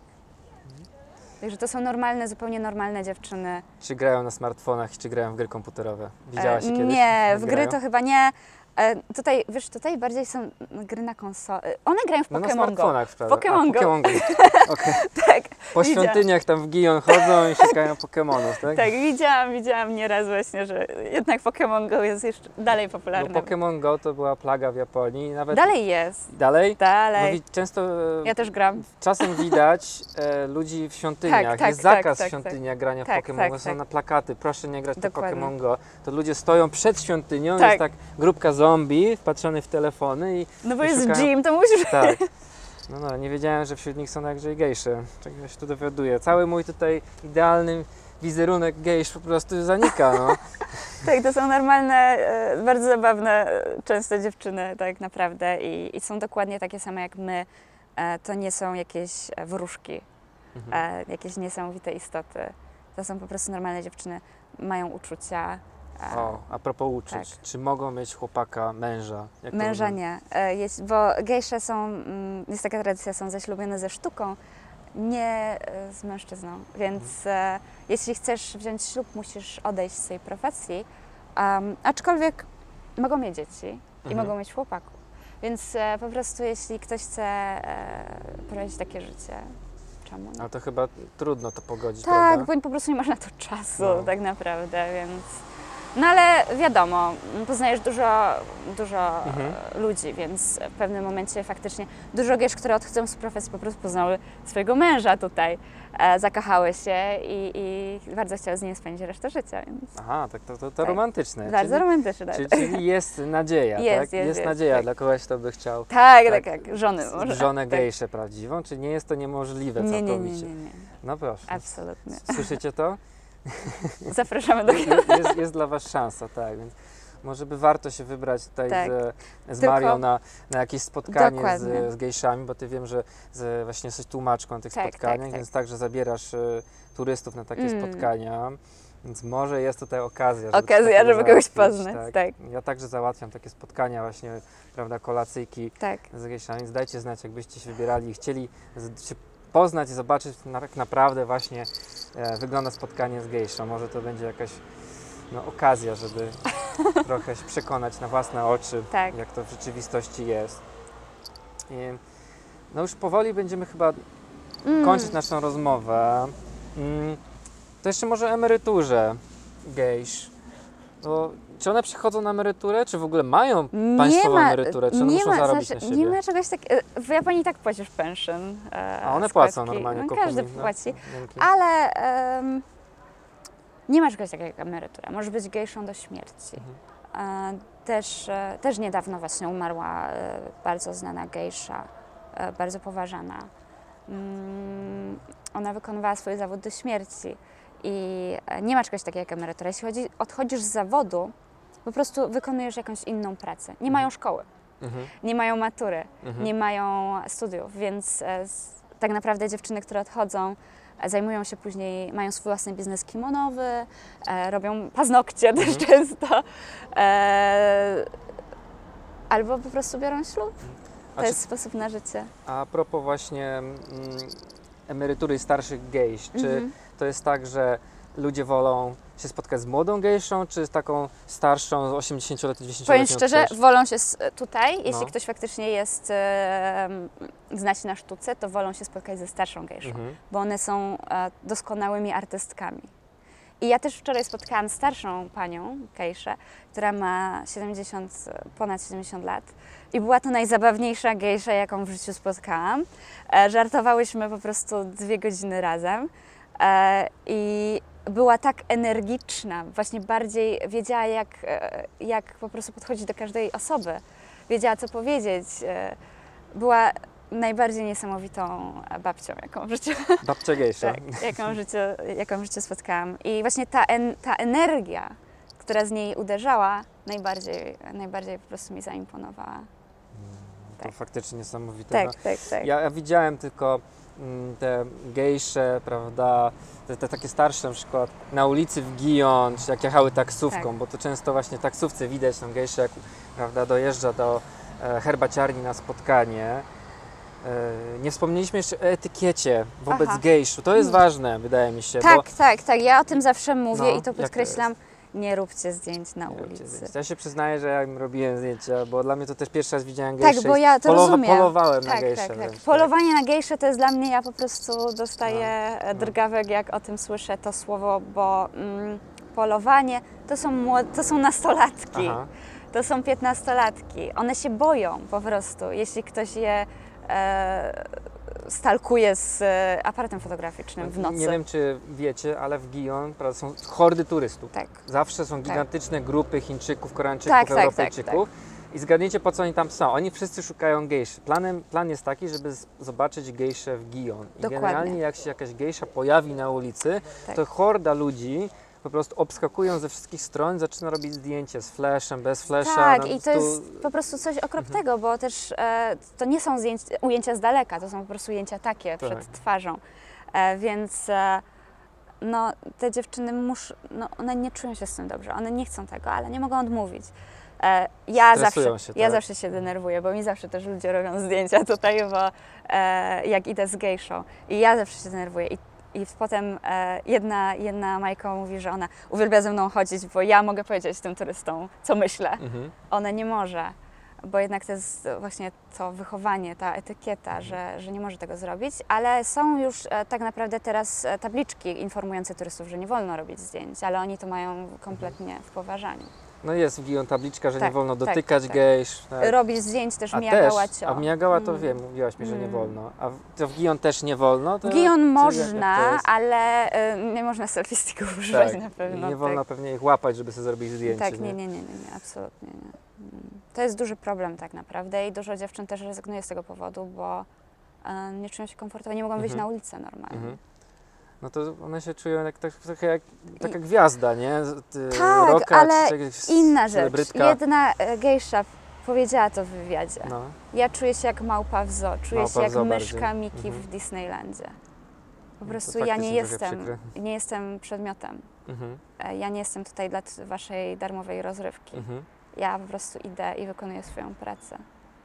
Także to są normalne, zupełnie normalne dziewczyny. Czy grają na smartfonach, czy grają w gry komputerowe? Widziałaś się E, kiedyś? Nie, jak w gry grają? to chyba nie. E, tutaj, wiesz, tutaj bardziej są gry na konsoli. One grają w No na Pokémon Go. smartfonach, prawda? Pokémon A, Go. Pokémon Go. Okej. Tak, Po Widziałam. świątyniach tam w gijon chodzą i szukają Pokemonów, tak? tak, widziałam, widziałam nieraz właśnie, że jednak Pokémon Go jest jeszcze dalej popularny. Bo Pokémon Go to była plaga w Japonii i nawet... Dalej jest, Dalej? No, dalej. wi- często e, Ja też gram. czasem widać e, ludzi w świątyniach. Tak, tak, jest zakaz tak, w tak, świątyniach grania w Tak, Pokémon tak, Go. Są tak. na plakaty, proszę nie grać Dokładnie. to Pokémon Go. To ludzie stoją przed świątynią, Tak. jest tak grupka zombie wpatrzonych w telefony i No bo I jest szukają- gym, to musisz... tak. No, no, nie wiedziałem, że wśród nich są także i gejsze. Czego się tu dowiaduję. Cały mój tutaj idealny wizerunek gejsz po prostu zanika, no. Tak, to są normalne, e, bardzo zabawne e, często dziewczyny tak naprawdę i, i są dokładnie takie same jak my. E, To nie są jakieś e, wróżki, Mhm. e, jakieś niesamowite istoty. To są po prostu normalne dziewczyny, mają uczucia. e, O, a propos uczuć. tak. Czy mogą mieć chłopaka, męża? Jak to Męża wygląda? nie, e, jest, bo gejsze są, mm, jest taka tradycja, są zaślubione ze sztuką, nie e, z mężczyzną. Więc e, jeśli chcesz wziąć ślub, musisz odejść z tej profesji, um, aczkolwiek mogą mieć dzieci i Mhm. mogą mieć chłopaków. Więc e, po prostu jeśli ktoś chce e, prowadzić takie życie, czemu nie? Ale to chyba trudno to pogodzić, Tak, prawda? bo po prostu nie masz na to czasu No. tak naprawdę, więc... No ale wiadomo, poznajesz dużo, dużo Mhm. e, ludzi, więc w pewnym momencie faktycznie dużo gejsz, które odchodzą z profesji, po prostu poznały swojego męża tutaj, e, zakochały się i, i bardzo chciały z nim spędzić resztę życia, więc Aha, tak, to, to, to Tak. romantyczne. bardzo czyli, romantyczne. czyli, czyli jest nadzieja, Jest, tak? jest, jest, nadzieja tak. dla kogoś, kto by chciał Tak, tak, tak, tak, żony może. żonę tak. gejszę prawdziwą, czy nie jest to niemożliwe Nie, nie, nie, całkowicie? nie, nie, No proszę. absolutnie. Słyszycie to? Zapraszamy do Je- jest, jest dla Was szansa, tak, więc może by warto się wybrać tutaj Tak. z, z Tylko- Marią na, na jakieś spotkanie Dokładnie. z, z gejszami, bo Ty wiem, że z, właśnie jesteś tłumaczką tych Tak, spotkaniach, tak, tak. więc także zabierasz y, turystów na takie Mm. spotkania, więc może jest tutaj okazja, żeby, coś okazja, takiego żeby kogoś załatwić, poznać, tak. Ja także załatwiam takie spotkania właśnie, prawda, kolacyjki Tak. z gejszami, więc dajcie znać, jakbyście się wybierali i chcieli z, się poznać i zobaczyć, na- jak naprawdę właśnie e, wygląda spotkanie z gejszą. Może to będzie jakaś no, okazja, żeby trochę się przekonać na własne oczy, Tak. jak to w rzeczywistości jest. I, no już powoli będziemy chyba Mm. kończyć naszą rozmowę. Mm, to jeszcze może o emeryturze gejsz. Bo, czy one przychodzą na emeryturę, czy w ogóle mają państwową emeryturę, czy one nie muszą ma, zarobić znaczy, na siebie? Nie ma czegoś takiego. W Japonii tak płacisz pension. E, A one składki. płacą normalnie. No, kopalnie, każdy no, płaci. dzięki. Ale em, nie ma czegoś takiego jak emerytura. Możesz być gejszą do śmierci. Mhm. E, też, e, też niedawno właśnie umarła e, bardzo znana gejsza, e, bardzo poważana. Mm, ona wykonywała swój zawód do śmierci i e, nie ma czegoś takiego jak emerytura. Jeśli chodzi, odchodzisz z zawodu, po prostu wykonujesz jakąś inną pracę. Nie mają szkoły, Mhm. nie mają matury, Mhm. nie mają studiów, więc e, s- tak naprawdę dziewczyny, które odchodzą, e, zajmują się później, mają swój własny biznes kimonowy, e, robią paznokcie też Mhm. często, e, albo po prostu biorą ślub. A, To czy, jest sposób na życie. a propos właśnie mm, emerytury starszych gejsz, czy Mhm. to jest tak, że ludzie wolą się spotkać z młodą gejszą, czy z taką starszą, z osiemdziesięcioletnią, Powiem dziewięćdziesięcioletnią szczerze, też? wolą się s- tutaj, jeśli No. ktoś faktycznie jest, e, zna się na sztuce, to wolą się spotkać ze starszą gejszą. Mhm. Bo one są e, doskonałymi artystkami. I ja też wczoraj spotkałam starszą panią, gejszę, która ma siedemdziesiąt, ponad siedemdziesiąt lat i była to najzabawniejsza gejsza, jaką w życiu spotkałam. E, żartowałyśmy po prostu dwie godziny razem e, i była tak energiczna, właśnie bardziej wiedziała jak, e, jak po prostu podchodzić do każdej osoby. wiedziała co powiedzieć. E, była najbardziej niesamowitą babcią, jaką w życiu, Babcia gejsza. tak, jaką, w życiu, jaką w życiu spotkałam. I właśnie ta, en, ta energia, która z niej uderzała, najbardziej, najbardziej po prostu mi zaimponowała. To tak. faktycznie niesamowite. Tak, No, tak, tak. ja, ja widziałem tylko mm, te gejsze, prawda, te, te takie starsze na przykład na ulicy w Gijon, czy jak jechały taksówką, Tak. bo to często właśnie taksówce widać tą gejszę, jak prawda, dojeżdża do e, herbaciarni na spotkanie. E, nie wspomnieliśmy jeszcze o etykiecie wobec Aha. gejszu. To jest Hmm. ważne, wydaje mi się. Tak, bo, tak, tak. Ja o tym zawsze mówię No, i to jak to podkreślam. Nie róbcie zdjęć na nie wiem, ulicy. gdzie zdjęć. Ja się przyznaję, że ja im robiłem zdjęcia, bo dla mnie to też pierwszy raz widziałem gejszę. Tak, bo i ja to polowa- rozumiem. polowałem na Tak, gejszę. tak, tak. wręcz, Polowanie na gejsze to jest dla mnie, ja po prostu dostaję No, no. drgawek, jak o tym słyszę to słowo, bo mm, polowanie to są, młod- to są nastolatki, Aha. to są piętnastolatki. One się boją po prostu, jeśli ktoś je e, stalkuje z e, aparatem fotograficznym w nocy. Nie wiem, czy wiecie, ale w Gijon prawda, są hordy turystów. Tak. Zawsze są gigantyczne grupy Chińczyków, Koreańczyków, Tak, tak, Europejczyków. I zgadnijcie, po co oni tam są. Oni wszyscy szukają gejszy. Planem, plan jest taki, żeby z- zobaczyć gejszę w Gijon. I Dokładnie. generalnie jak się jakaś gejsza pojawi na ulicy, Tak. to horda ludzi po prostu obskakują ze wszystkich stron, zaczyna robić zdjęcie z flashem, bez flasha. Tak, na i to prostu- jest po prostu coś okropnego, bo też e, to nie są zdjęć, ujęcia z daleka, to są po prostu ujęcia takie Tak. przed twarzą. E, więc e, no, te dziewczyny muszą, no, one nie czują się z tym dobrze, one nie chcą tego, ale nie mogą odmówić. E, ja Stresują zawsze, się, ja tak. zawsze się denerwuję, bo mi zawsze też ludzie robią zdjęcia tutaj, bo e, jak idę z gejszą i ja zawsze się denerwuję. I, i potem e, jedna, jedna Majka mówi, że ona uwielbia ze mną chodzić, bo ja mogę powiedzieć tym turystom, co myślę. Mhm. Ona nie może, bo jednak to jest właśnie to wychowanie, ta etykieta, Mhm. że, że nie może tego zrobić, ale są już e, tak naprawdę teraz e, tabliczki informujące turystów, że nie wolno robić zdjęć, ale oni to mają kompletnie w poważaniu. No jest w Gijon tabliczka, że nie Tak, wolno tak, dotykać tak. gejsz. Tak. Robić zdjęć też A Miyagawa też, Cio. a w Miyagawa to Mm. wiem, mówiłaś mi, że nie Mm. wolno. A w, to w Gijon też nie wolno? To, W Gijon czy jak- jak można, to jest? ale y, nie można selfie sticków używać Tak, na i pewno. nie wolno tak. pewnie ich łapać, żeby sobie zrobić zdjęcie. Tak, nie, nie, nie, nie, nie, absolutnie nie. Mm. To jest duży problem tak naprawdę i dużo dziewczyn też rezygnuje z tego powodu, bo e, nie czują się komfortowo, nie mogą wyjść Mhm. na ulicę normalnie. Mhm. No to one się czują jak, tak, trochę jak taka gwiazda, nie? Z- Ty, Tak, rocka, ale czy jakaś Inna rzecz, celebrytka. jedna e, gejsza powiedziała to w wywiadzie. No. Ja czuję się jak małpa w zoo, czuję Małpa się w jak zoo myszka bardziej. Miki Mhm. w Disneylandzie. Po to prostu ja nie faktycznie trochę jestem, przykre. nie jestem przedmiotem. Mhm. E, Ja nie jestem tutaj dla t- waszej darmowej rozrywki. Mhm. Ja po prostu idę i wykonuję swoją pracę.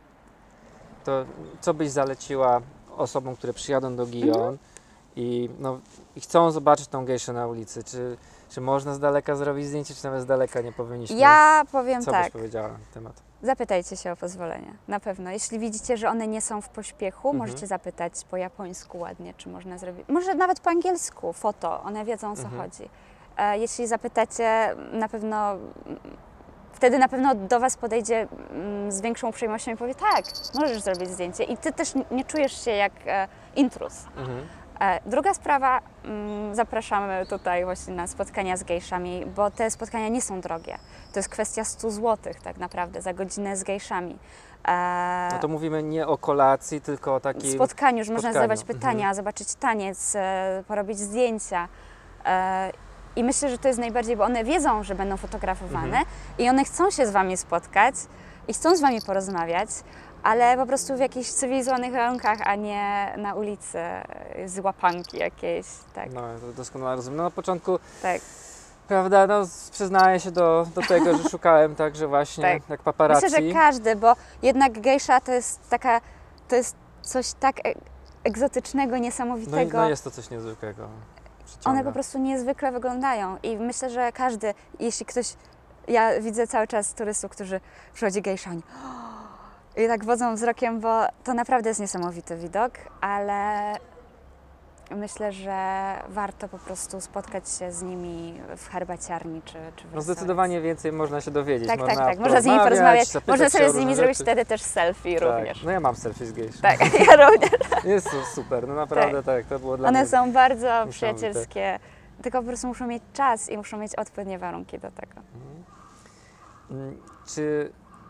To co byś zaleciła osobom, które przyjadą do Gijon Mhm. i, no, i chcą zobaczyć tą gejszę na ulicy? Czy, czy można z daleka zrobić zdjęcie, czy nawet z daleka nie powinniśmy? Ja powiem Co tak, byś powiedziała na ten temat? zapytajcie się o pozwolenie, na pewno. Jeśli widzicie, że one nie są w pośpiechu, Mhm. możecie zapytać po japońsku ładnie, czy można zrobić, może nawet po angielsku, foto, one wiedzą o co Mhm. chodzi. E, Jeśli zapytacie, na pewno, wtedy na pewno do Was podejdzie mm, z większą uprzejmością i powie tak, możesz zrobić zdjęcie i Ty też nie czujesz się jak e, intruz. Mhm. E, Druga sprawa, mm, zapraszamy tutaj właśnie na spotkania z gejszami, bo te spotkania nie są drogie. To jest kwestia stu złotych tak naprawdę za godzinę z gejszami. E, No to mówimy nie o kolacji, tylko o w takim... spotkaniu, że można spotkaniu. zadawać pytania, Mhm. zobaczyć taniec, e, porobić zdjęcia. E, I myślę, że to jest najbardziej, bo one wiedzą, że będą fotografowane Mhm. i one chcą się z Wami spotkać i chcą z Wami porozmawiać, ale po prostu w jakichś cywilizowanych warunkach, a nie na ulicy e, z łapanki jakiejś. Tak, No, to doskonale rozumiem. No, na początku, tak. prawda, no, przyznaję się do, do tego, że szukałem także właśnie, Tak. jak paparazzi. Myślę, że każdy, bo jednak gejsza to jest taka, to jest coś tak e- egzotycznego, no, i- niesamowitego. no jest to coś niezwykłego. Przyciąga. One po prostu niezwykle wyglądają i myślę, że każdy, jeśli ktoś, ja widzę cały czas turystów, którzy przychodzi gejsza, oni i tak wodzą wzrokiem, bo to naprawdę jest niesamowity widok, ale myślę, że warto po prostu spotkać się z nimi w herbaciarni czy, czy w No restauracji. zdecydowanie więcej można się dowiedzieć. Tak, można tak, tak. Można z nimi porozmawiać, zapytać można się sobie o z nimi różne zrobić rzeczy. wtedy też selfie Tak. również. No ja mam selfie z gejszą. Tak, ja również. Jest to super, no naprawdę tak, to było dla One mnie... są bardzo niesamowite. przyjacielskie, tylko po prostu muszą mieć czas i muszą mieć odpowiednie warunki do tego. Mm, Czy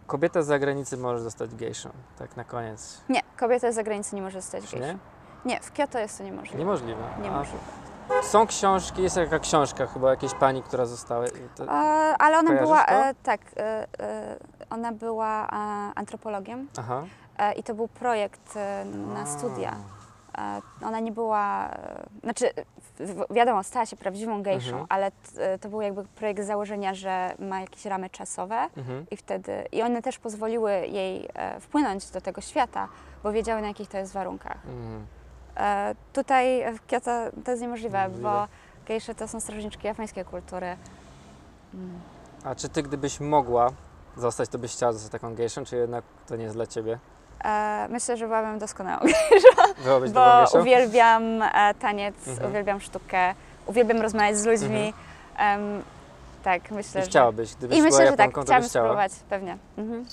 kobieta z zagranicy może zostać gejszą, tak na koniec. Nie, kobieta z zagranicy nie może zostać Czy gejszą. nie? Nie, w Kyoto jest to niemożliwe. Niemożliwe. Niemożliwe. A są książki, jest jaka książka chyba jakiejś pani, która została. To... E, ale ona Kojarzysz była, to? e, tak, e, e, ona była e, antropologiem Aha. e, i to był projekt e, na A. studia. E, ona nie była, e, znaczy w, wiadomo, stała się prawdziwą gejszą, Mhm. ale t, to był jakby projekt z założenia, że ma jakieś ramy czasowe Mhm. i wtedy, i one też pozwoliły jej e, wpłynąć do tego świata, bo wiedziały, na jakich to jest warunkach. Mhm. E, tutaj w Kyoto to jest niemożliwe, Niemożliwe. bo gejsze to są strażniczki japońskiej kultury. Mm. A czy ty, gdybyś mogła zostać, to byś chciała zostać taką gejszą, czy jednak to nie jest dla ciebie? E, myślę, że byłabym doskonałą, Byłabyś dobrą bo gejszą? uwielbiam e, taniec, Mhm. uwielbiam sztukę, uwielbiam rozmawiać z ludźmi. Em, tak, myślę, I że... chciałabyś, gdybyś I była myślę, że tak, Japonką, to chciałabym byś chciała. spróbować, pewnie. Mhm.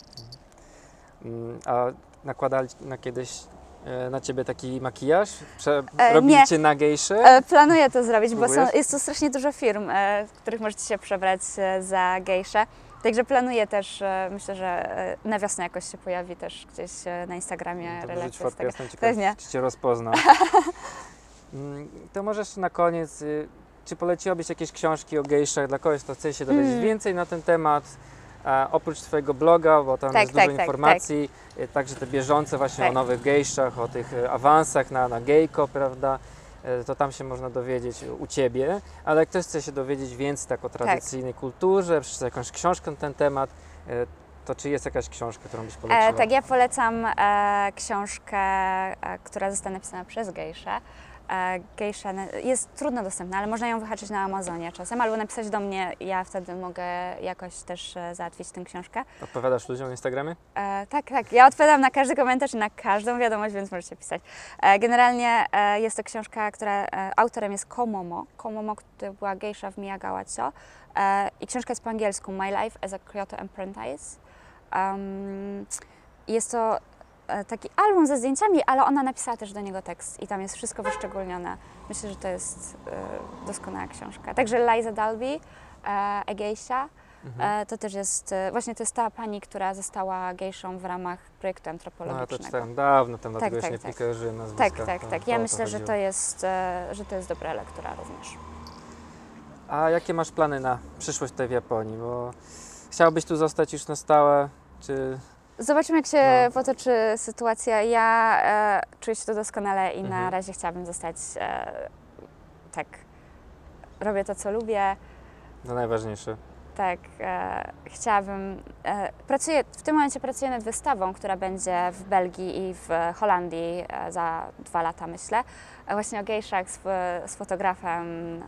Mm, A nakładali na kiedyś e, na ciebie taki makijaż? Prze... E, Robili nie. cię na gejszy? E, planuję to zrobić, bo są, Próbujesz? jest tu strasznie dużo firm, e, w których możecie się przebrać e, za gejsze. Także planuję też, e, myślę, że e, na wiosnę jakoś się pojawi też gdzieś e, na Instagramie To wrzuć relacja z fotkę, tego. jestem ciekaw, Pewnie. czy cię rozpoznał. Mm, To możesz na koniec, y, czy poleciłabyś jakieś książki o gejszach dla kogoś, kto chce się dowiedzieć Mm. więcej na ten temat? A oprócz Twojego bloga, bo tam Tak, jest tak, dużo tak, informacji, y, także te bieżące właśnie Tak. o nowych gejszach, o tych y, awansach na, na gejko, prawda? Y, To tam się można dowiedzieć u Ciebie, ale jak ktoś chce się dowiedzieć więcej tak o tradycyjnej kulturze, przeczytać jakąś książkę na ten temat, y, to czy jest jakaś książka, którą byś poleciła? E, tak, ja polecam e, książkę, e, która została napisana przez gejszę. E, gejsza na- jest trudno dostępna, ale można ją wyhaczyć na Amazonie czasem, albo napisać do mnie, ja wtedy mogę jakoś też e, załatwić tę książkę. Odpowiadasz ludziom na Instagramie? E, tak, tak, ja odpowiadam na każdy komentarz i na każdą wiadomość, więc możecie pisać. E, generalnie e, jest to książka, która e, autorem jest Komomo. Komomo, która była gejsza w Miyagawacho. E, I książka jest po angielsku My Life as a Kyoto Apprentice. Um, jest to e, taki album ze zdjęciami, ale ona napisała też do niego tekst i tam jest wszystko wyszczególnione. Myślę, że to jest e, doskonała książka. Także Liza Dalby, e, a gejsza, Mhm. e, to też jest, e, właśnie to jest ta pani, która została gejszą w ramach projektu No, ja to antropologicznego. czytałem dawno temu, dlatego tak, już nie tak. kojarzyłem nazwiska. Tak, tak, To- tak. to Ja o myślę, że chodziło. to jest, e, że to jest dobra lektura również. A jakie masz plany na przyszłość tutaj w Japonii? Bo chciałbyś tu zostać już na stałe, czy... Zobaczymy, jak się No. potoczy sytuacja. Ja e, czuję się tu doskonale i na Mhm. razie chciałabym zostać e, tak. Robię to, co lubię. No najważniejsze. Tak, e, chciałabym. E, pracuję, w tym momencie pracuję nad wystawą, która będzie w Belgii i w Holandii e, za dwa lata, myślę. E, właśnie o gejszach z, z fotografem e,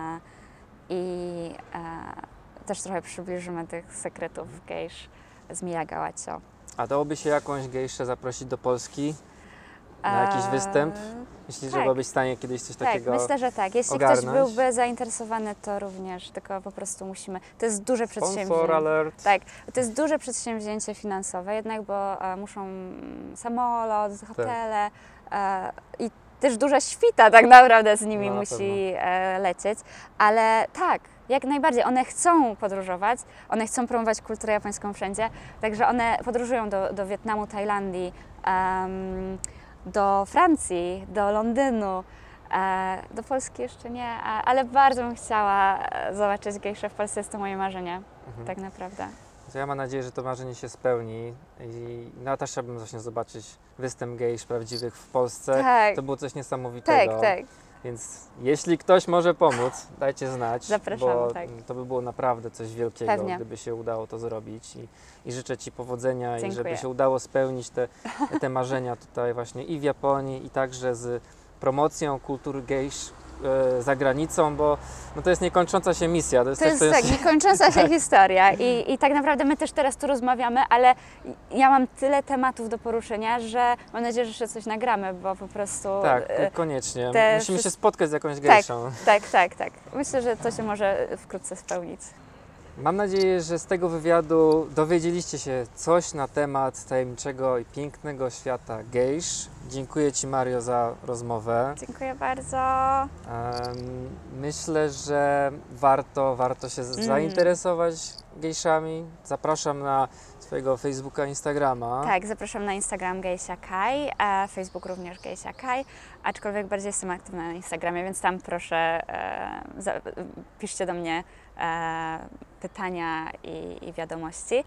i e, też trochę przybliżymy tych sekretów gejsz z Miyagawacho. A dałoby się jakąś gejszę zaprosić do Polski na jakiś E, występ? Myślisz, że tak. byłabyś w stanie kiedyś coś Tak, takiego... myślę, że tak. Jeśli ogarnąć? ktoś byłby zainteresowany, to również, tylko po prostu musimy. To jest duże Sponsor przedsięwzięcie. alert. Tak, to jest duże przedsięwzięcie finansowe, jednak bo e, muszą mm, samolot, hotele e, i też duża świta tak naprawdę z nimi No, na musi e, lecieć, ale tak, jak najbardziej. One chcą podróżować, one chcą promować kulturę japońską wszędzie, także one podróżują do, do Wietnamu, Tajlandii, em, do Francji, do Londynu. E, do Polski jeszcze nie, a, ale bardzo bym chciała e, zobaczyć gejszę w Polsce, jest to moje marzenie, Mhm. tak naprawdę. To ja mam nadzieję, że to marzenie się spełni i no, też chciałbym właśnie zobaczyć występ gejsz prawdziwych w Polsce. Tak, To było coś niesamowitego. tak, tak. Więc jeśli ktoś może pomóc, dajcie znać, Zapraszamy, bo tak. to by było naprawdę coś wielkiego, Pewnie. gdyby się udało to zrobić. I, i życzę Ci powodzenia i Dziękuję. żeby się udało spełnić te, te marzenia tutaj właśnie i w Japonii, i także z promocją kultury gejsz e, za granicą, bo no to jest niekończąca się misja. To jest, To też, jest tak, niekończąca się historia I, i tak naprawdę my też teraz tu rozmawiamy, ale ja mam tyle tematów do poruszenia, że mam nadzieję, że jeszcze coś nagramy, bo po prostu... tak, e, koniecznie. te Musimy się wszystkie- spotkać z jakąś gejszą. tak, tak, tak. Myślę, że to się może wkrótce spełnić. Mam nadzieję, że z tego wywiadu dowiedzieliście się coś na temat tajemniczego i pięknego świata gejsz. Dziękuję Ci, Mario, za rozmowę. Dziękuję bardzo. Um, myślę, że warto, warto się z- Mm. zainteresować gejszami. Zapraszam na swojego Facebooka, Instagrama. Tak, zapraszam na Instagram Gejsia Kai, a Facebook również Gejsia Kai, aczkolwiek bardziej jestem aktywna na Instagramie, więc tam proszę e, za, piszcie do mnie e, pytania i, i wiadomości.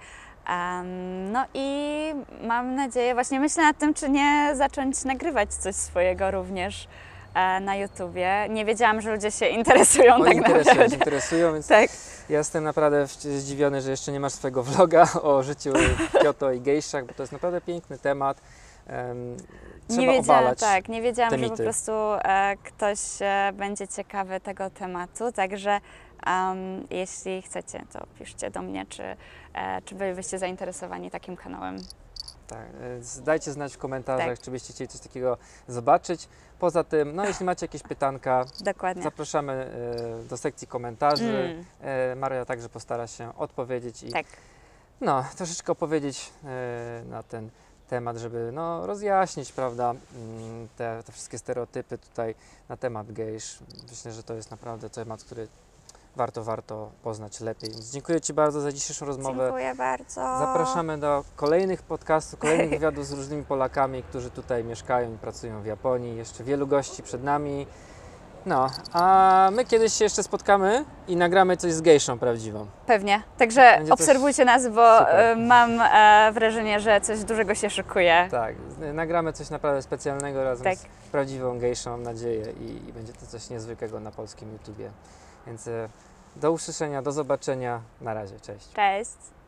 Em, no i mam nadzieję, właśnie myślę nad tym, czy nie zacząć nagrywać coś swojego również e, na YouTubie. Nie wiedziałam, że ludzie się interesują O, tak interesują, się naprawdę. interesują, więc Tak. ja jestem naprawdę w- zdziwiony, że jeszcze nie masz swojego vloga o życiu w Kyoto i gejszach, bo to jest naprawdę piękny temat. Um, trzeba Nie wiedziałam, obalać. tak, nie wiedziałam, te że po mity. prostu e, ktoś e, będzie ciekawy tego tematu, także em, jeśli chcecie, to piszcie do mnie, czy, e, czy bylibyście zainteresowani takim kanałem. Tak, e, dajcie znać w komentarzach, Tak. czy byście chcieli coś takiego zobaczyć. Poza tym, no jeśli macie jakieś pytanka, Dokładnie. zapraszamy e, do sekcji komentarzy. Mm, E, Maria także postara się odpowiedzieć i tak, no, troszeczkę opowiedzieć e, na ten temat, żeby no, rozjaśnić, prawda, mm, te, te wszystkie stereotypy tutaj na temat gejsz. Myślę, że to jest naprawdę temat, który warto, warto poznać lepiej. Więc dziękuję Ci bardzo za dzisiejszą rozmowę. dziękuję bardzo. Zapraszamy do kolejnych podcastów, kolejnych wywiadów z różnymi Polakami, którzy tutaj mieszkają i pracują w Japonii. Jeszcze wielu gości przed nami. No, a my kiedyś się jeszcze spotkamy i nagramy coś z gejszą prawdziwą. Pewnie, także Będzie coś obserwujcie nas, bo super. e, mam e, wrażenie, że coś dużego się szykuje. Tak, z- nagramy coś naprawdę specjalnego razem Tak. z prawdziwą gejszą, mam nadzieję, i, i będzie to coś niezwykłego na polskim YouTubie. Więc e, do usłyszenia, do zobaczenia, na razie, cześć. Cześć.